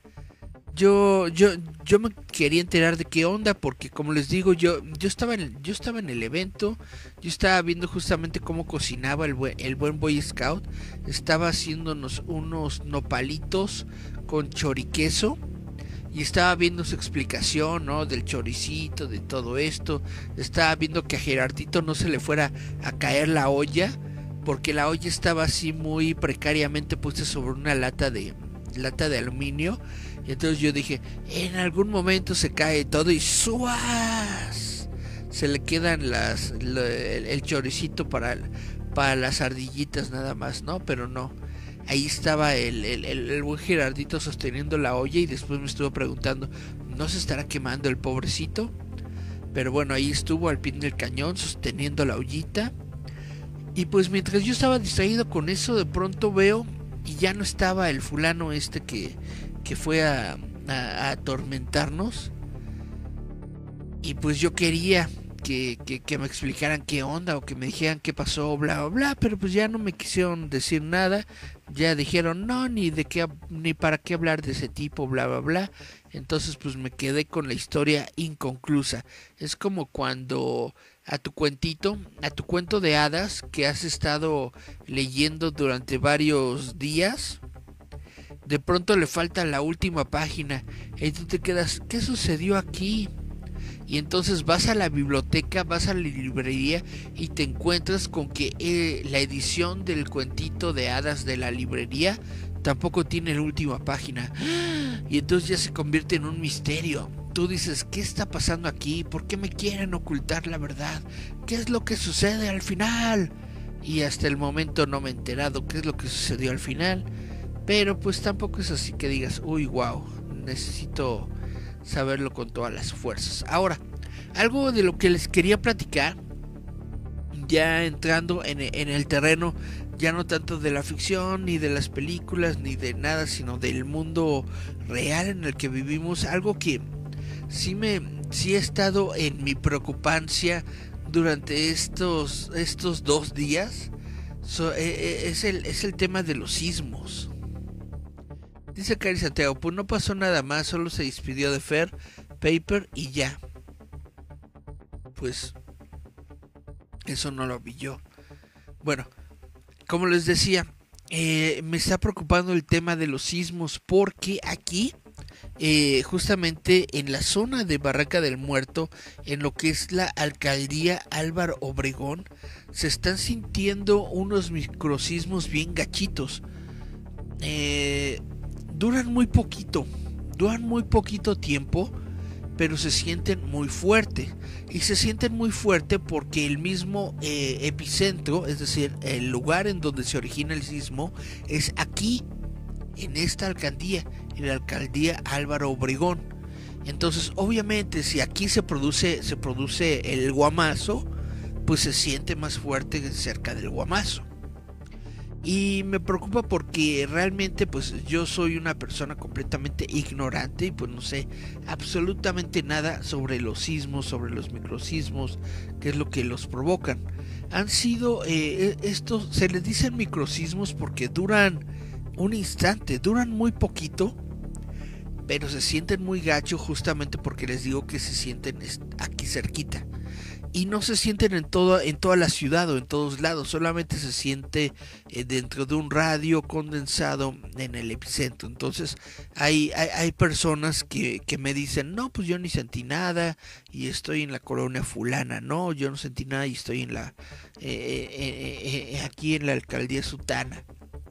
yo yo yo me quería enterar de qué onda, porque como les digo, yo yo estaba en el, yo estaba en el evento, yo estaba viendo justamente cómo cocinaba el buen, el buen Boy Scout. Estaba haciéndonos unos nopalitos con choriqueso y estaba viendo su explicación, ¿no? Del choricito, de todo esto. Estaba viendo que a Gerardito no se le fuera a caer la olla, porque la olla estaba así muy precariamente puesta sobre una lata de lata de aluminio. Y entonces yo dije, en algún momento se cae todo y ¡suas! Se le quedan las lo, el, el choricito para, para las ardillitas nada más, ¿no? Pero no. Ahí estaba el, el, el, el buen Gerardito sosteniendo la olla y después me estuvo preguntando, ¿no se estará quemando el pobrecito? Pero bueno, ahí estuvo al pie del cañón sosteniendo la ollita. Y pues mientras yo estaba distraído con eso, de pronto veo y ya no estaba el fulano este que, que fue a, a, a atormentarnos. Y pues yo quería que, que, que me explicaran qué onda o que me dijeran qué pasó, bla, bla, bla. Pero pues ya no me quisieron decir nada. Ya dijeron, no, ni de qué, ni para qué hablar de ese tipo, bla, bla, bla. Entonces pues me quedé con la historia inconclusa. Es como cuando a tu cuentito, a tu cuento de hadas que has estado leyendo durante varios días, de pronto le falta la última página y tú te quedas, ¿qué sucedió aquí? Y entonces vas a la biblioteca, vas a la librería y te encuentras con que eh, la edición del cuentito de hadas de la librería tampoco tiene la última página. Y entonces ya se convierte en un misterio. Tú dices, ¿qué está pasando aquí? ¿Por qué me quieren ocultar la verdad? ¿Qué es lo que sucede al final? Y hasta el momento no me he enterado qué es lo que sucedió al final. Pero pues tampoco es así que digas, uy, wow, necesito saberlo con todas las fuerzas. Ahora, algo de lo que les quería platicar, ya entrando en, en el terreno, ya no tanto de la ficción, ni de las películas, ni de nada, sino del mundo real en el que vivimos. Algo que sí me sí he estado en mi preocupancia durante estos estos dos días. So, eh, es el es el tema de los sismos. Dice Cari Santiago, pues no pasó nada más, solo se despidió de Fer, Paper y ya. Pues eso no lo vi yo. Bueno, como les decía, eh, me está preocupando el tema de los sismos porque aquí, eh, justamente en la zona de Barranca del Muerto, en lo que es la alcaldía Álvaro Obregón, se están sintiendo unos microsismos bien gachitos. Eh, duran muy poquito, duran muy poquito tiempo, pero se sienten muy fuerte. Y se sienten muy fuerte porque el mismo eh, epicentro, es decir, el lugar en donde se origina el sismo, es aquí, en esta alcaldía, en la alcaldía Álvaro Obregón. Entonces, obviamente, si aquí se produce, se produce el guamazo, pues se siente más fuerte cerca del guamazo. Y me preocupa porque realmente pues yo soy una persona completamente ignorante y pues no sé absolutamente nada sobre los sismos, sobre los microsismos, qué es lo que los provocan. Han sido, eh, estos se les dicen microsismos porque duran un instante, duran muy poquito, pero se sienten muy gacho justamente porque les digo que se sienten aquí cerquita. Y no se sienten en, todo, en toda la ciudad o en todos lados, solamente se siente eh, dentro de un radio condensado en el epicentro. Entonces hay, hay, hay personas que, que me dicen, no, pues yo ni sentí nada y estoy en la colonia fulana, no, yo no sentí nada y estoy en la eh, eh, eh, aquí en la alcaldía Sutana.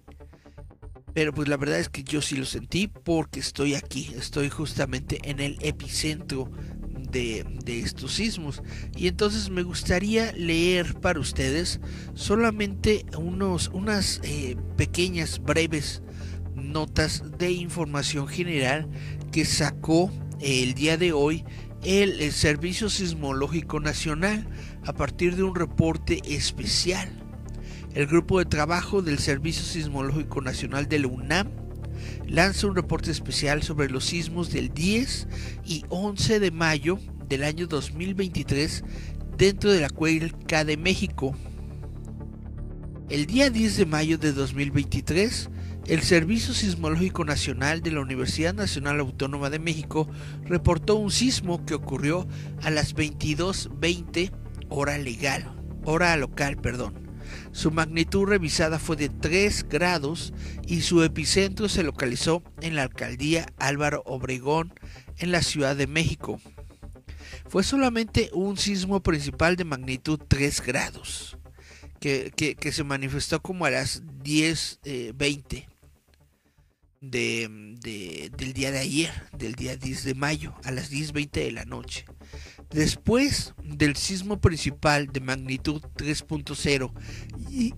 Pero pues la verdad es que yo sí lo sentí porque estoy aquí, estoy justamente en el epicentro De, de estos sismos. Y entonces me gustaría leer para ustedes solamente unos, unas eh, pequeñas, breves notas de información general que sacó eh, el día de hoy el, el Servicio Sismológico Nacional a partir de un reporte especial. El grupo de trabajo del Servicio Sismológico Nacional de la UNAM lanza un reporte especial sobre los sismos del diez y once de mayo del año dos mil veintitrés dentro de la Cuenca de México. El día diez de mayo de dos mil veintitrés, el Servicio Sismológico Nacional de la Universidad Nacional Autónoma de México reportó un sismo que ocurrió a las veintidós veinte hora legal, hora local, perdón. Su magnitud revisada fue de tres grados y su epicentro se localizó en la alcaldía Álvaro Obregón, en la Ciudad de México. Fue solamente un sismo principal de magnitud tres grados, que, que, que se manifestó como a las diez veinte de, de, del día de ayer, del día diez de mayo, a las diez veinte de la noche. Después del sismo principal de magnitud tres punto cero y,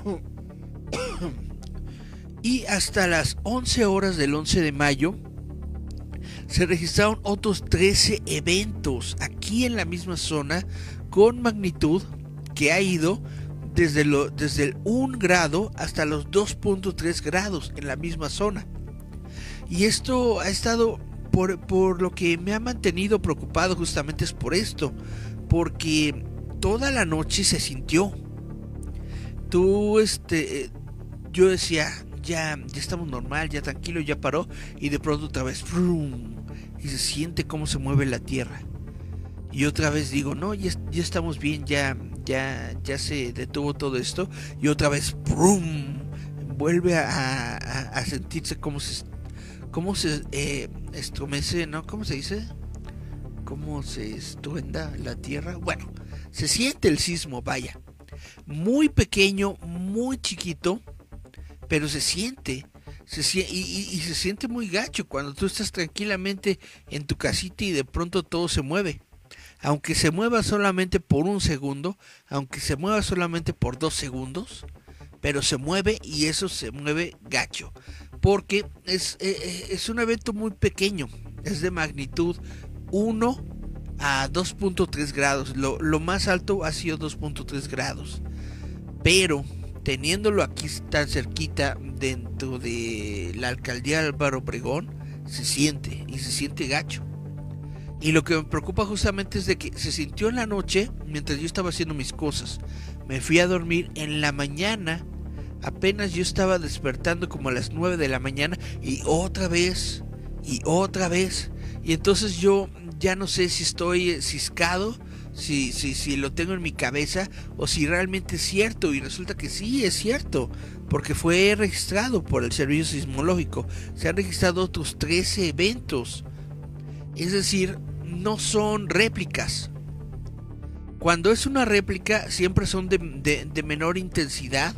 y hasta las once horas del once de mayo se registraron otros trece eventos aquí en la misma zona con magnitud que ha ido desde, lo, desde el un grado hasta los dos punto tres grados en la misma zona. Y esto ha estado... Por, por lo que me ha mantenido preocupado justamente es por esto, porque toda la noche se sintió. Tú, este, yo decía, ya, ya estamos normal, ya tranquilo, ya paró, y de pronto otra vez, ¡frum! Y se siente cómo se mueve la tierra. Y otra vez digo, no, ya, ya estamos bien, ya, ya, ya se detuvo todo esto, y otra vez, ¡frum! Vuelve a, a, a sentirse como se cómo se eh, estremece, ¿no? ¿Cómo se dice? ¿Cómo se estruenda la tierra? Bueno, se siente el sismo, vaya. Muy pequeño, muy chiquito, pero se siente. Se, y, y, y se siente muy gacho cuando tú estás tranquilamente en tu casita y de pronto todo se mueve. Aunque se mueva solamente por un segundo, aunque se mueva solamente por dos segundos, pero se mueve y eso se mueve gacho. Porque es, eh, es un evento muy pequeño, es de magnitud uno a dos punto tres grados, lo, lo más alto ha sido dos punto tres grados, pero teniéndolo aquí tan cerquita dentro de la alcaldía Álvaro Obregón, se siente y se siente gacho. Y lo que me preocupa justamente es de que se sintió en la noche mientras yo estaba haciendo mis cosas. Me fui a dormir en la mañana. Apenas yo estaba despertando como a las nueve de la mañana y otra vez, y otra vez. Y entonces yo ya no sé si estoy ciscado, si, si, si lo tengo en mi cabeza o si realmente es cierto, y resulta que sí es cierto, porque fue registrado por el Servicio Sismológico. Se han registrado otros trece eventos, es decir, no son réplicas. Cuando es una réplica siempre son de, de, de menor intensidad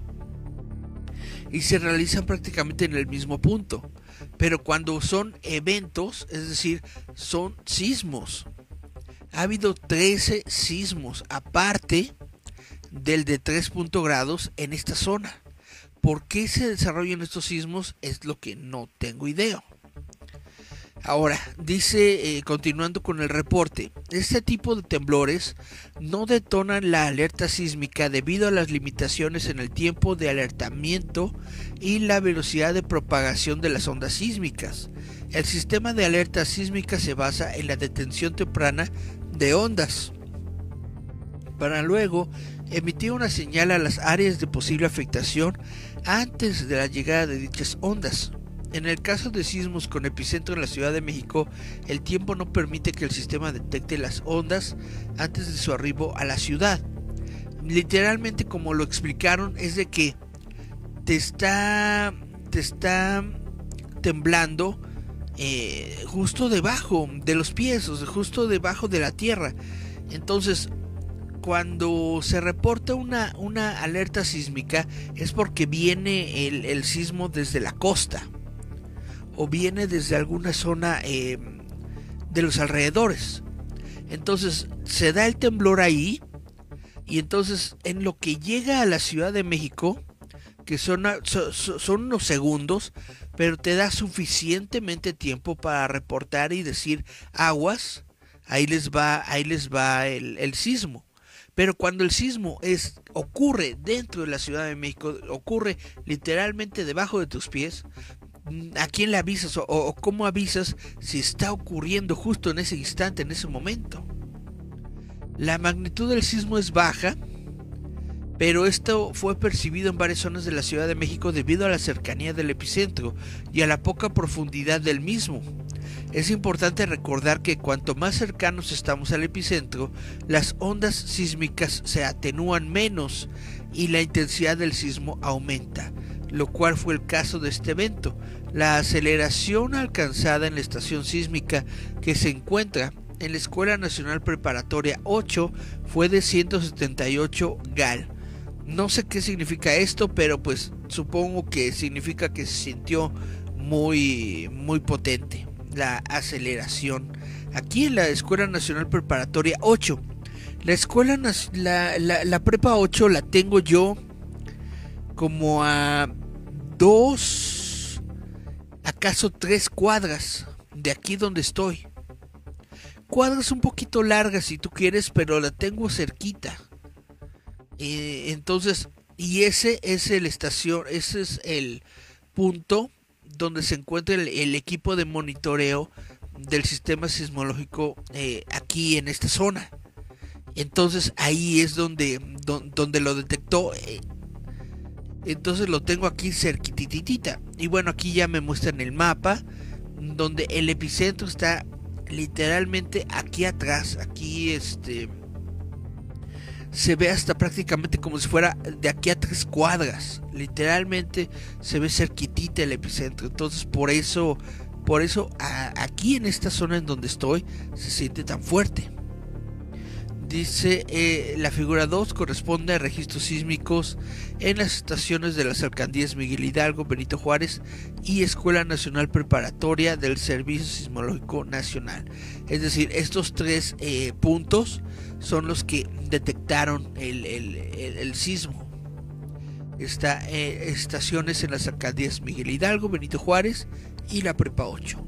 y se realizan prácticamente en el mismo punto. Pero cuando son eventos, es decir, son sismos. Ha habido trece sismos aparte del de tres punto grados en esta zona. ¿Por qué se desarrollan estos sismos? Es lo que no tengo idea. Ahora, dice, eh, continuando con el reporte, este tipo de temblores no detonan la alerta sísmica debido a las limitaciones en el tiempo de alertamiento y la velocidad de propagación de las ondas sísmicas. El sistema de alerta sísmica se basa en la detención temprana de ondas, para luego emitir una señal a las áreas de posible afectación antes de la llegada de dichas ondas. En el caso de sismos con epicentro en la Ciudad de México, el tiempo no permite que el sistema detecte las ondas antes de su arribo a la ciudad. Literalmente, como lo explicaron, es de que te está, te está temblando eh, justo debajo de los pies, o sea, justo debajo de la tierra. Entonces, cuando se reporta una, una alerta sísmica es porque viene el, el sismo desde la costa o viene desde alguna zona eh, de los alrededores. Entonces se da el temblor ahí, y entonces en lo que llega a la Ciudad de México, que son, son, son unos segundos, pero te da suficientemente tiempo para reportar y decir aguas, ahí les va, ahí les va el, el sismo. Pero cuando el sismo es, ocurre dentro de la Ciudad de México, ocurre literalmente debajo de tus pies, ¿a quién le avisas o, o cómo avisas si está ocurriendo justo en ese instante, en ese momento? La magnitud del sismo es baja, pero esto fue percibido en varias zonas de la Ciudad de México debido a la cercanía del epicentro y a la poca profundidad del mismo. Es importante recordar que cuanto más cercanos estamos al epicentro, las ondas sísmicas se atenúan menos y la intensidad del sismo aumenta, lo cual fue el caso de este evento. La aceleración alcanzada en la estación sísmica que se encuentra en la Escuela Nacional Preparatoria ocho fue de ciento setenta y ocho gal. No sé qué significa esto, pero pues supongo que significa que se sintió muy, muy potente la aceleración aquí en la Escuela Nacional Preparatoria ocho. La escuela, la, la, la prepa ocho la tengo yo como a dos, acaso tres cuadras de aquí donde estoy. Cuadras un poquito largas si tú quieres, pero la tengo cerquita. Eh, entonces, y ese es el estación, ese es el punto donde se encuentra el, el equipo de monitoreo del sistema sismológico eh, aquí en esta zona. Entonces ahí es donde, don, donde lo detectó. Eh, entonces lo tengo aquí cerquititita. Y bueno, aquí ya me muestran el mapa donde el epicentro está literalmente aquí atrás. Aquí este se ve hasta prácticamente como si fuera de aquí a tres cuadras. Literalmente se ve cerquitita el epicentro. Entonces por eso, por eso a, aquí en esta zona en donde estoy se siente tan fuerte. Dice eh, la figura dos corresponde a registros sísmicos en las estaciones de las alcaldías Miguel Hidalgo, Benito Juárez y Escuela Nacional Preparatoria del Servicio Sismológico Nacional. Es decir, estos tres eh, puntos son los que detectaron el, el, el, el sismo. Está eh, estaciones en las alcaldías Miguel Hidalgo, Benito Juárez y la Prepa ocho.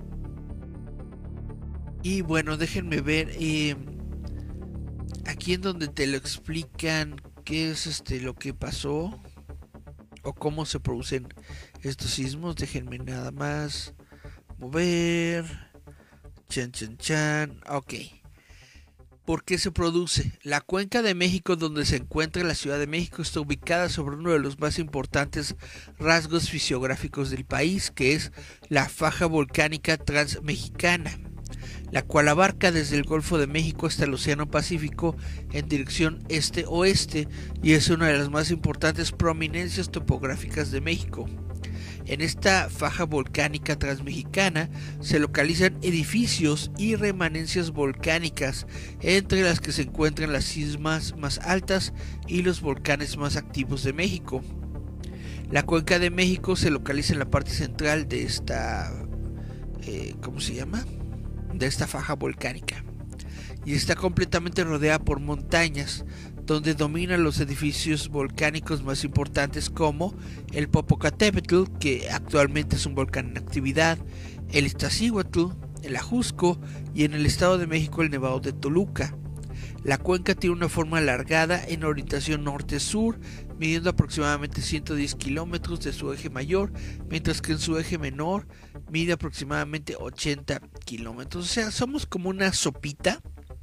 Y bueno, déjenme ver eh, aquí en donde te lo explican qué es este lo que pasó o cómo se producen estos sismos. Déjenme nada más mover. Chan chan chan. Ok. ¿Por qué se produce? La cuenca de México, donde se encuentra la Ciudad de México, está ubicada sobre uno de los más importantes rasgos fisiográficos del país, que es la faja volcánica transmexicana. la cual abarca desde el Golfo de México hasta el Océano Pacífico en dirección este-oeste y es una de las más importantes prominencias topográficas de México. En esta faja volcánica transmexicana se localizan edificios y remanencias volcánicas, entre las que se encuentran las cimas más altas y los volcanes más activos de México. La Cuenca de México se localiza en la parte central de esta, eh, ¿cómo se llama? De esta faja volcánica y está completamente rodeada por montañas, donde dominan los edificios volcánicos más importantes como el Popocatépetl, que actualmente es un volcán en actividad, el Iztaccíhuatl, el Ajusco y en el Estado de México el Nevado de Toluca. La cuenca tiene una forma alargada en orientación norte-sur, midiendo aproximadamente ciento diez kilómetros de su eje mayor, mientras que en su eje menor mide aproximadamente ochenta kilómetros. O sea, somos como una sopita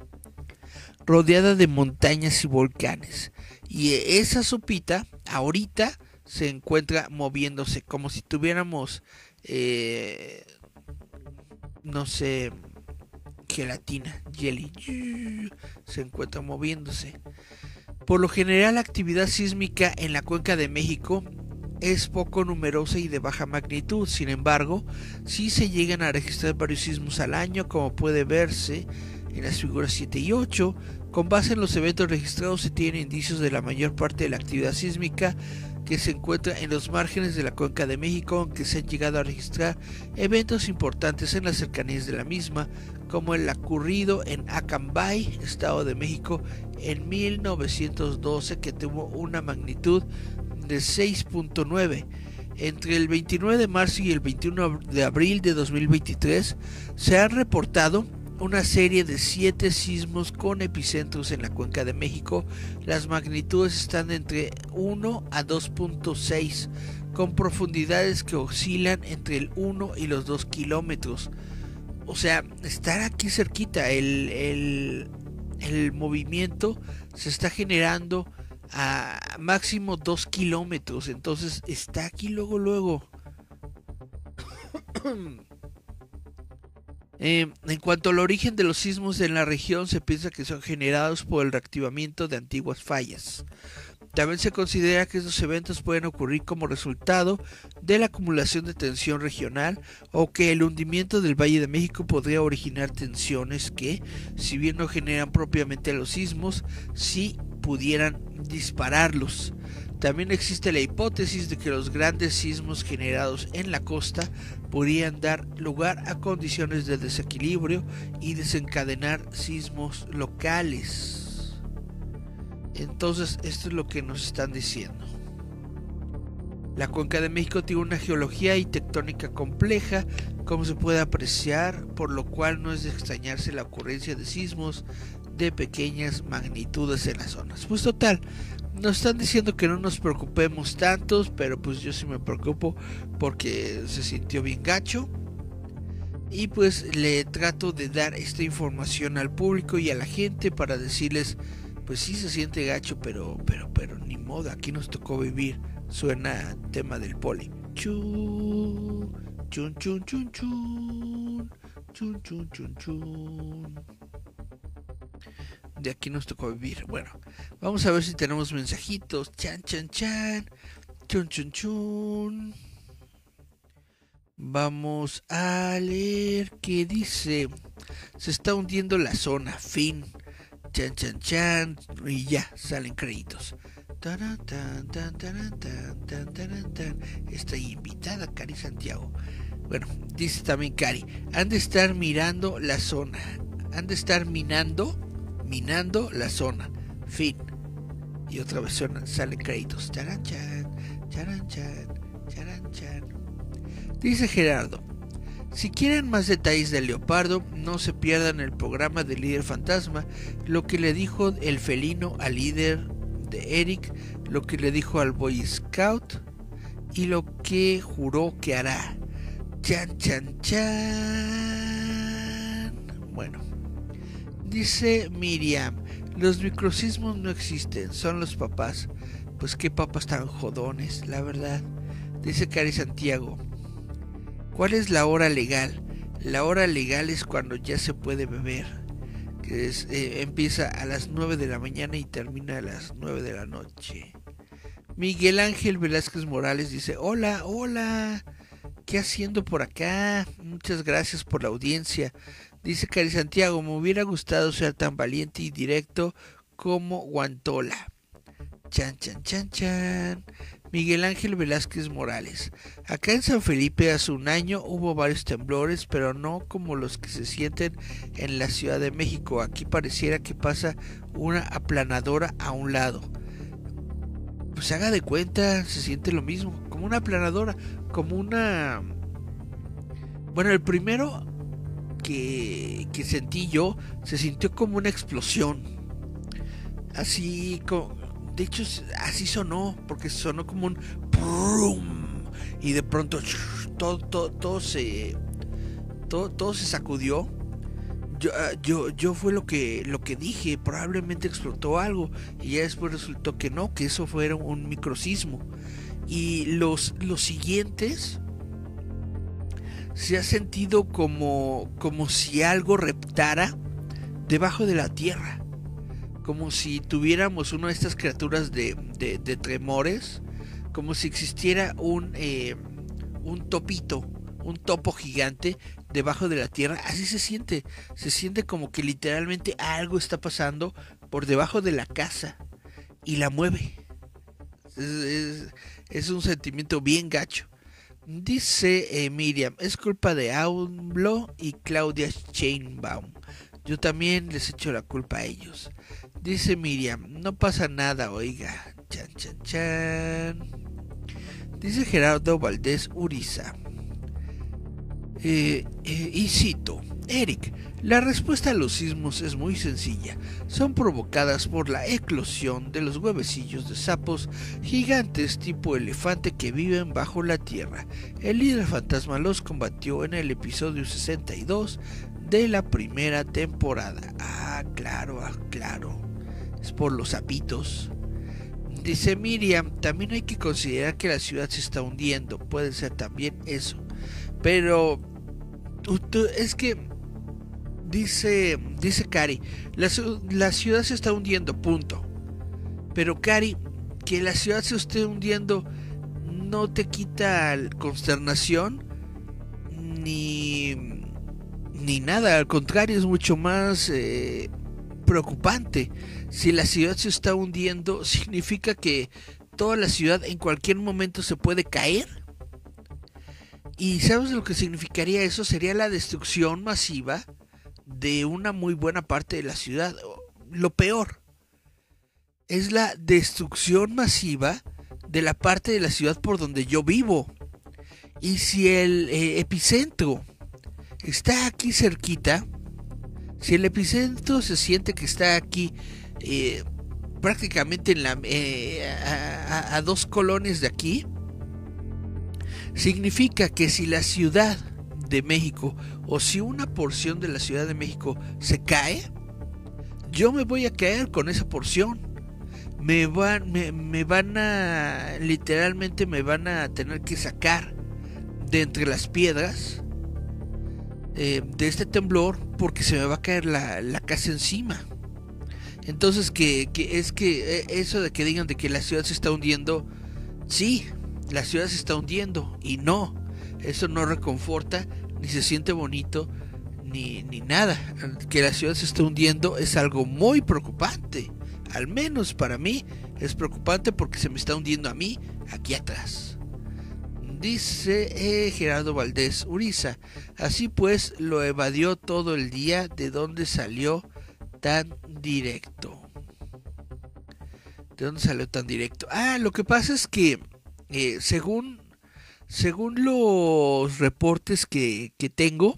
rodeada de montañas y volcanes, y esa sopita ahorita se encuentra moviéndose como si tuviéramos eh, no sé, gelatina, jelly, se encuentra moviéndose. Por lo general, la actividad sísmica en la Cuenca de México es poco numerosa y de baja magnitud. Sin embargo, sí se llegan a registrar varios sismos al año, como puede verse en las figuras siete y ocho. Con base en los eventos registrados se tienen indicios de la mayor parte de la actividad sísmica que se encuentra en los márgenes de la Cuenca de México, aunque se han llegado a registrar eventos importantes en las cercanías de la misma, como el ocurrido en Acambay, Estado de México, en mil novecientos doce, que tuvo una magnitud de seis punto nueve. Entre el veintinueve de marzo y el veintiuno de abril de dos mil veintitrés se han reportado una serie de siete sismos con epicentros en la Cuenca de México. Las magnitudes están de entre uno a dos punto seis, con profundidades que oscilan entre el uno y los dos kilómetros. O sea, estar aquí cerquita, el, el, el movimiento se está generando a máximo dos kilómetros, entonces está aquí luego, luego. Eh, en cuanto al origen de los sismos en la región, se piensa que son generados por el reactivamiento de antiguas fallas. También se considera que estos eventos pueden ocurrir como resultado de la acumulación de tensión regional, o que el hundimiento del Valle de México podría originar tensiones que, si bien no generan propiamente los sismos, sí pudieran dispararlos. También existe la hipótesis de que los grandes sismos generados en la costa podrían dar lugar a condiciones de desequilibrio y desencadenar sismos locales. Entonces, esto es lo que nos están diciendo. La Cuenca de México tiene una geología y tectónica compleja, como se puede apreciar, por lo cual no es de extrañarse la ocurrencia de sismos de pequeñas magnitudes en las zonas. Pues total, nos están diciendo que no nos preocupemos tantos, pero pues yo sí me preocupo porque se sintió bien gacho. Y pues le trato de dar esta información al público y a la gente para decirles, pues sí se siente gacho, pero pero pero ni modo, aquí nos tocó vivir. Suena tema del Poli. Chun, chun, chun, chun, chun, chun, chun, chun, chun. De aquí nos tocó vivir. Bueno, vamos a ver si tenemos mensajitos. Chan, chan, chan. Chun, chun, chun. Vamos a leer qué dice. Se está hundiendo la zona. Fin. Chan, chan, chan. Y ya, salen créditos. Tan, tan, tan, tan, tan, tan, tan, tan. Está invitada Cari Santiago. Bueno, dice también Cari. Han de estar mirando la zona. Han de estar minando. Minando la zona. Fin. Y otra vez suena, salen créditos. Charan chan, charan chan, charan chan. Dice Gerardo: si quieren más detalles del leopardo, no se pierdan el programa del líder fantasma, lo que le dijo el felino al líder de Eric, lo que le dijo al Boy Scout y lo que juró que hará. Chan, chan, chan. Bueno. Dice Miriam: los microsismos no existen, son los papás. Pues qué papás tan jodones, la verdad. Dice Cari Santiago: ¿cuál es la hora legal? La hora legal es cuando ya se puede beber, que es, eh, empieza a las nueve de la mañana y termina a las nueve de la noche. Miguel Ángel Velázquez Morales dice: hola, hola, ¿qué haciendo por acá? Muchas gracias por la audiencia. Dice Cari Santiago: me hubiera gustado ser tan valiente y directo como Guantola. Chan, chan, chan, chan. Miguel Ángel Velázquez Morales: acá en San Felipe hace un año hubo varios temblores, pero no como los que se sienten en la Ciudad de México. Aquí pareciera que pasa una aplanadora a un lado. Pues haga de cuenta, se siente lo mismo, como una aplanadora, como una... Bueno, el primero que, que sentí yo, se sintió como una explosión. Así como... De hecho, así sonó, porque sonó como un brum, y de pronto todo, todo, todo se todo, todo se sacudió. Yo, yo, yo fue lo que lo que dije, probablemente explotó algo, y ya después resultó que no, que eso fue un microsismo. Y los, los siguientes se ha sentido como, como si algo reptara debajo de la tierra. Como si tuviéramos una de estas criaturas de, de, de tremores, como si existiera un, eh, un topito, un topo gigante debajo de la tierra. Así se siente, se siente como que literalmente algo está pasando por debajo de la casa y la mueve. Es, es, es un sentimiento bien gacho. Dice eh, Miriam: es culpa de AMLO y Claudia Sheinbaum. Yo también les echo la culpa a ellos. Dice Miriam: no pasa nada, oiga. Chan, chan, chan. Dice Gerardo Valdés Uriza: eh, eh, y cito: Eric, la respuesta a los sismos es muy sencilla. Son provocadas por la eclosión de los huevecillos de sapos gigantes tipo elefante que viven bajo la tierra. El líder fantasma los combatió en el episodio sesenta y dos de la primera temporada. Ah, claro, ah, claro. Es por los sapitos. Dice Miriam: también hay que considerar que la ciudad se está hundiendo. Puede ser también eso. Pero es que dice dice Cari, la, la ciudad se está hundiendo, punto. Pero Cari, que la ciudad se esté hundiendo no te quita consternación ni ni nada, al contrario, es mucho más eh, preocupante. Si la ciudad se está hundiendo, significa que toda la ciudad en cualquier momento se puede caer. ¿Y sabes lo que significaría eso? Sería la destrucción masiva de una muy buena parte de la ciudad. Lo peor es la destrucción masiva de la parte de la ciudad por donde yo vivo. Y si el eh, epicentro está aquí cerquita, si el epicentro se siente que está aquí eh, prácticamente en la, eh, a, a, a dos colonias de aquí, significa que si la Ciudad de México o si una porción de la Ciudad de México se cae, yo me voy a caer con esa porción. Me van, me, me van a, literalmente me van a tener que sacar de entre las piedras Eh, de este temblor, porque se me va a caer la, la casa encima. Entonces que, que es que eh, eso de que digan de que la ciudad se está hundiendo, sí, la ciudad se está hundiendo, y no, eso no reconforta, ni se siente bonito, ni, ni nada. Que la ciudad se esté hundiendo es algo muy preocupante. Al menos para mí es preocupante, porque se me está hundiendo a mí aquí atrás. Dice eh, Gerardo Valdés Uriza: así pues lo evadió todo el día. ¿De dónde salió tan directo? ¿De dónde salió tan directo? Ah, lo que pasa es que eh, según según los reportes que, que tengo,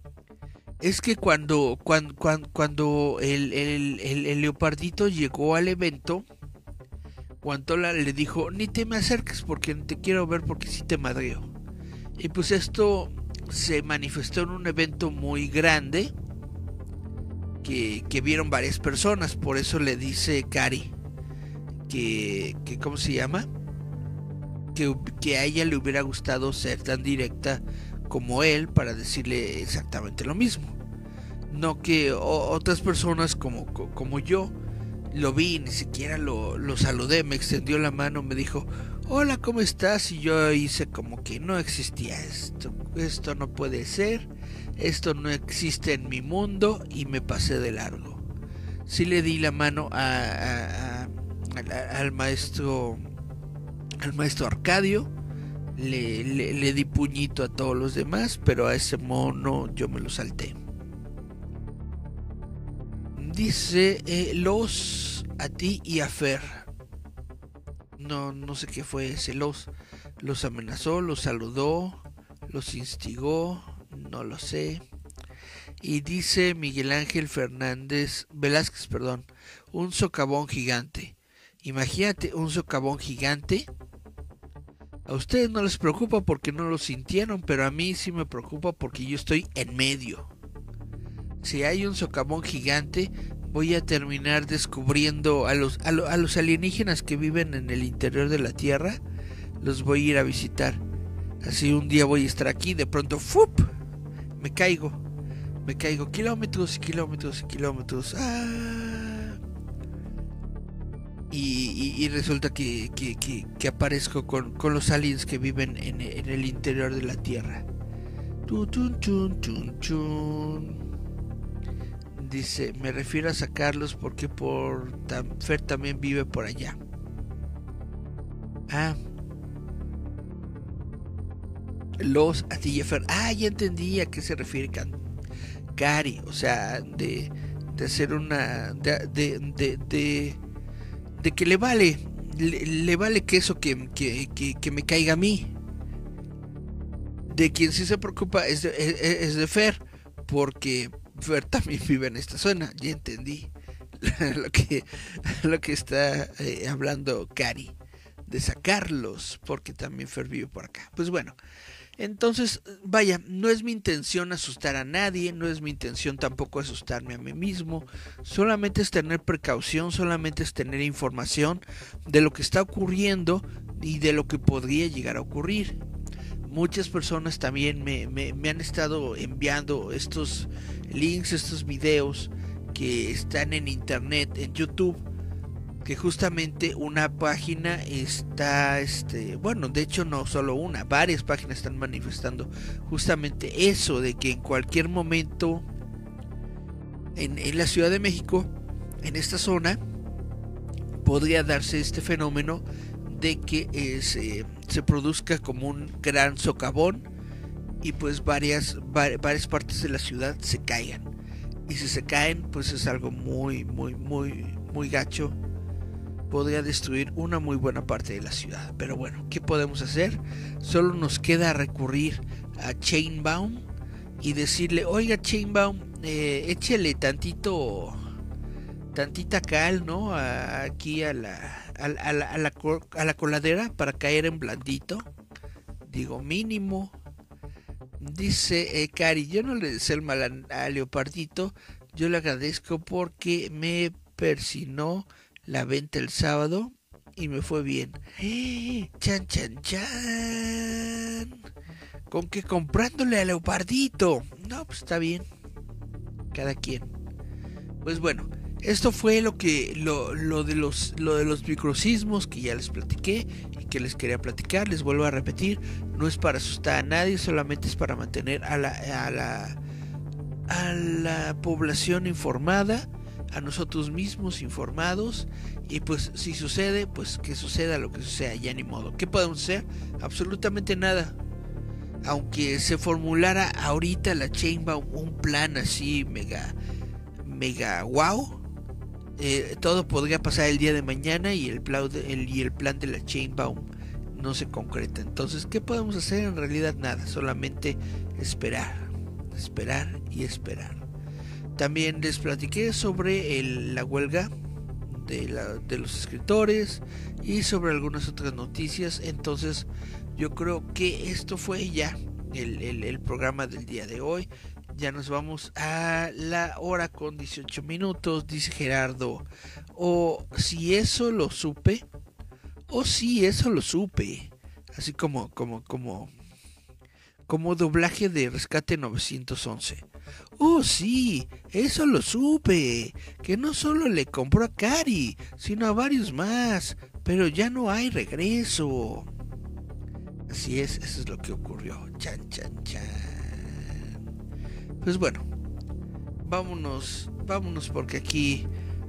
es que cuando cuando, cuando, cuando el, el, el, el leopardito llegó al evento, Guantola le dijo: ni te me acerques porque te quiero ver, porque sí te madreo. Y pues esto se manifestó en un evento muy grande que, que vieron varias personas. Por eso le dice Cari que, que ¿cómo se llama? Que, que a ella le hubiera gustado ser tan directa como él para decirle exactamente lo mismo. No que o, otras personas como, como yo lo vi, ni siquiera lo, lo saludé, me extendió la mano, me dijo, hola, ¿cómo estás? Y yo hice como que no existía esto, esto no puede ser, esto no existe en mi mundo, y me pasé de largo. Sí le di la mano a, a, a, a, al maestro, al maestro Arcadio, le, le, le di puñito a todos los demás, pero a ese mono yo me lo salté. Dice eh, los a ti y a Fer. No, no sé qué fue ese los. Los amenazó, los saludó, los instigó, no lo sé. Y dice Miguel Ángel Fernández, Velázquez, perdón, un socavón gigante. Imagínate un socavón gigante. A ustedes no les preocupa porque no lo sintieron, pero a mí sí me preocupa porque yo estoy en medio. Si hay un socavón gigante, voy a terminar descubriendo a los, a, lo, a los alienígenas que viven en el interior de la Tierra. Los voy a ir a visitar. Así un día voy a estar aquí, de pronto ¡fup! Me caigo. Me caigo kilómetros y kilómetros y kilómetros. ¡Ah! Y, y, y resulta que, que, que, que aparezco con, con los aliens que viven en, en el interior de la Tierra. Tun, tun, tun, tun, tun. Dice, me refiero a sacarlos porque por tam, Fer también vive por allá. Ah. Los a ti y a Fer. Ah, ya entendí a qué se refiere Cari. O sea, de, de hacer una... De, de, de, de, de que le vale. Le, le vale que eso que, que, que, que me caiga a mí. De quien sí se preocupa es de, es, es de Fer. Porque... Fer también vive en esta zona, ya entendí lo que, lo que está eh, hablando Cari, de sacarlos, porque también Fer vive por acá. Pues bueno, entonces, vaya, no es mi intención asustar a nadie, no es mi intención tampoco asustarme a mí mismo, solamente es tener precaución, solamente es tener información de lo que está ocurriendo y de lo que podría llegar a ocurrir. Muchas personas también me, me, me han estado enviando estos links, estos videos que están en internet, en YouTube, que justamente una página está, este, bueno, de hecho no solo una, varias páginas están manifestando justamente eso, de que en cualquier momento en, en la Ciudad de México, en esta zona, podría darse este fenómeno de que eh, se, se produzca como un gran socavón y pues varias, var, varias partes de la ciudad se caigan. Y si se caen, pues es algo muy, muy, muy, muy gacho. Podría destruir una muy buena parte de la ciudad. Pero bueno, ¿qué podemos hacer? Solo nos queda recurrir a Chainbaum y decirle, oiga Chainbaum, eh, échele tantito, tantita cal, ¿no? A, aquí a la... A, a, la, a, la, a la coladera para caer en blandito. Digo, mínimo. Dice eh, Cari, yo no le deseo el mal a, a Leopardito. Yo le agradezco porque me persinó la venta el sábado y me fue bien. ¡Eh! Chan, chan, chan. Con que comprándole a Leopardito. No, pues está bien. Cada quien. Pues bueno. Esto fue lo que lo, lo de los lo de los microsismos que ya les platiqué y que les quería platicar. Les vuelvo a repetir, no es para asustar a nadie, solamente es para mantener a la a la a la población informada, a nosotros mismos informados, y pues si sucede, pues que suceda lo que suceda, ya ni modo. ¿Qué podemos hacer? Absolutamente nada. Aunque se formulara ahorita la Chainbaum un plan así mega mega wow. Eh, todo podría pasar el día de mañana y el, plan de, el, y el plan de la Chainbaum no se concreta. Entonces, ¿qué podemos hacer? En realidad nada, solamente esperar, esperar y esperar. También les platiqué sobre el, la huelga de, la, de los escritores y sobre algunas otras noticias. Entonces, yo creo que esto fue ya el, el, el programa del día de hoy. Ya nos vamos a la hora con dieciocho minutos, dice Gerardo. O si eso lo supe, o si eso lo supe. Así como, como, como, como doblaje de Rescate novecientos once. Oh sí, eso lo supe, que no solo le compró a Cari, sino a varios más, pero ya no hay regreso. Así es, eso es lo que ocurrió. Chan, chan, chan. Pues bueno, vámonos, vámonos porque aquí,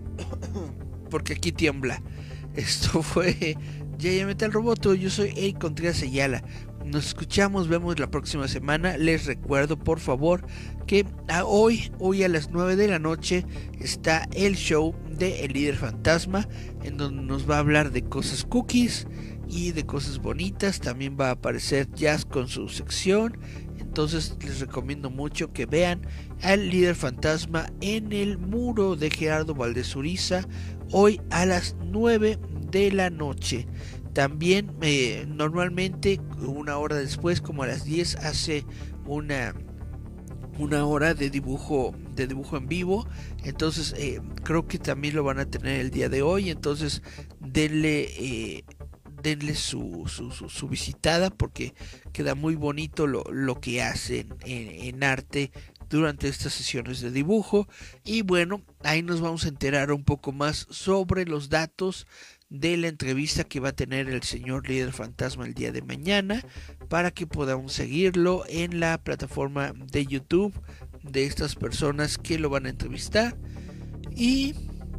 porque aquí tiembla. Esto fue Yaya Metal Roboto, yo soy Eric Contreras Ayala. Nos escuchamos, vemos la próxima semana. Les recuerdo por favor que a hoy, hoy a las nueve de la noche está el show de El Líder Fantasma, en donde nos va a hablar de cosas cookies y de cosas bonitas. También va a aparecer Jazz con su sección. Entonces les recomiendo mucho que vean al Líder Fantasma en el muro de Gerardo Valdez Uriza hoy a las nueve de la noche. También eh, normalmente una hora después, como a las diez, hace una una hora de dibujo de dibujo en vivo. Entonces eh, creo que también lo van a tener el día de hoy. Entonces denle eh, denle su, su, su, su visitada, porque queda muy bonito lo, lo que hacen en, en arte durante estas sesiones de dibujo. Y bueno, ahí nos vamos a enterar un poco más sobre los datos de la entrevista que va a tener el señor Líder Fantasma el día de mañana, para que podamos seguirlo en la plataforma de YouTube de estas personas que lo van a entrevistar. Y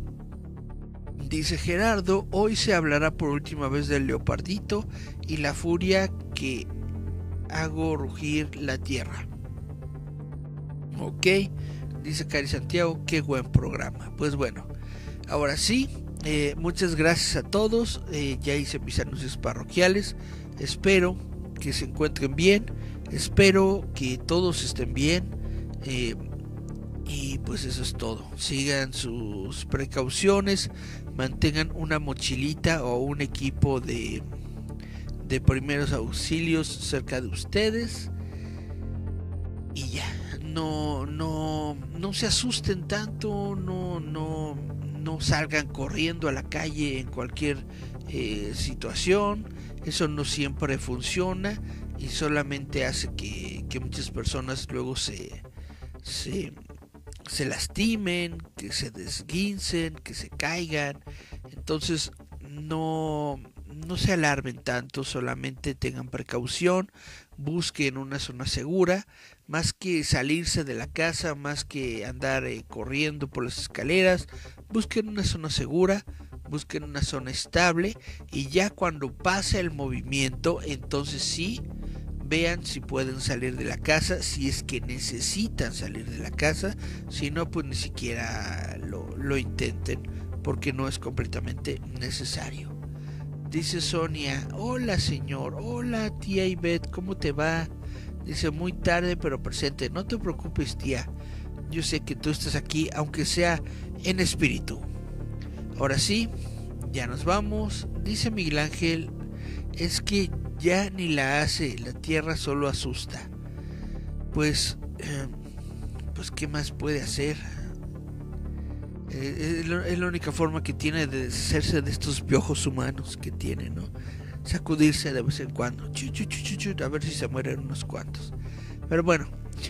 dice Gerardo, hoy se hablará por última vez del leopardito y la furia que hago rugir la tierra. Ok, dice Cari Santiago, qué buen programa. Pues bueno, ahora sí, eh, muchas gracias a todos. eh, ya hice mis anuncios parroquiales. Espero que se encuentren bien, espero que todos estén bien, eh, y pues eso es todo. Sigan sus precauciones, mantengan una mochilita o un equipo de, de primeros auxilios cerca de ustedes. Y ya, no, no, no se asusten tanto, no, no, no salgan corriendo a la calle en cualquier eh, situación. Eso no siempre funciona y solamente hace que, que muchas personas luego se, se, se lastimen, que se desguincen, que se caigan. Entonces no, no se alarmen tanto, solamente tengan precaución, busquen una zona segura. Más que salirse de la casa, más que andar eh, corriendo por las escaleras, busquen una zona segura, busquen una zona estable, y ya cuando pase el movimiento, entonces sí, vean si pueden salir de la casa, si es que necesitan salir de la casa. Si no, pues ni siquiera lo, lo intenten, porque no es completamente necesario. Dice Sonia, hola señor, hola tía Ivette, ¿cómo te va? Dice, muy tarde pero presente. No te preocupes, tía, yo sé que tú estás aquí, aunque sea en espíritu. Ahora sí, ya nos vamos. Dice Miguel Ángel, es que ya ni la hace, la tierra solo asusta. Pues, eh, pues ¿qué más puede hacer? Eh, es, lo, es la única forma que tiene de deshacerse de estos piojos humanos que tiene, ¿no? Sacudirse de vez en cuando, chu, chu, chu, chu, chu, a ver si se mueren unos cuantos. Pero bueno,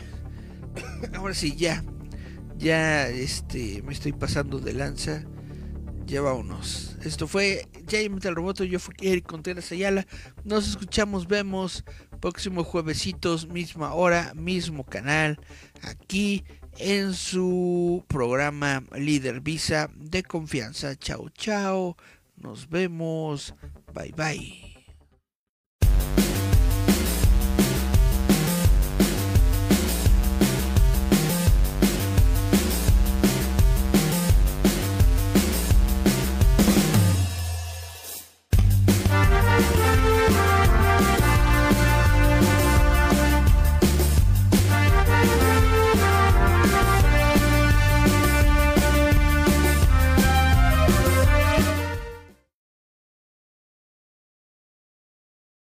ahora sí, ya, ya, este, me estoy pasando de lanza. Ya vámonos. Esto fue Yaya Metal Roboto, yo fui Eric Contreras Ayala. Nos escuchamos, vemos próximo juevesitos, misma hora, mismo canal, aquí en su programa Líder Visa de confianza. Chao, chao. Nos vemos. Bye, bye.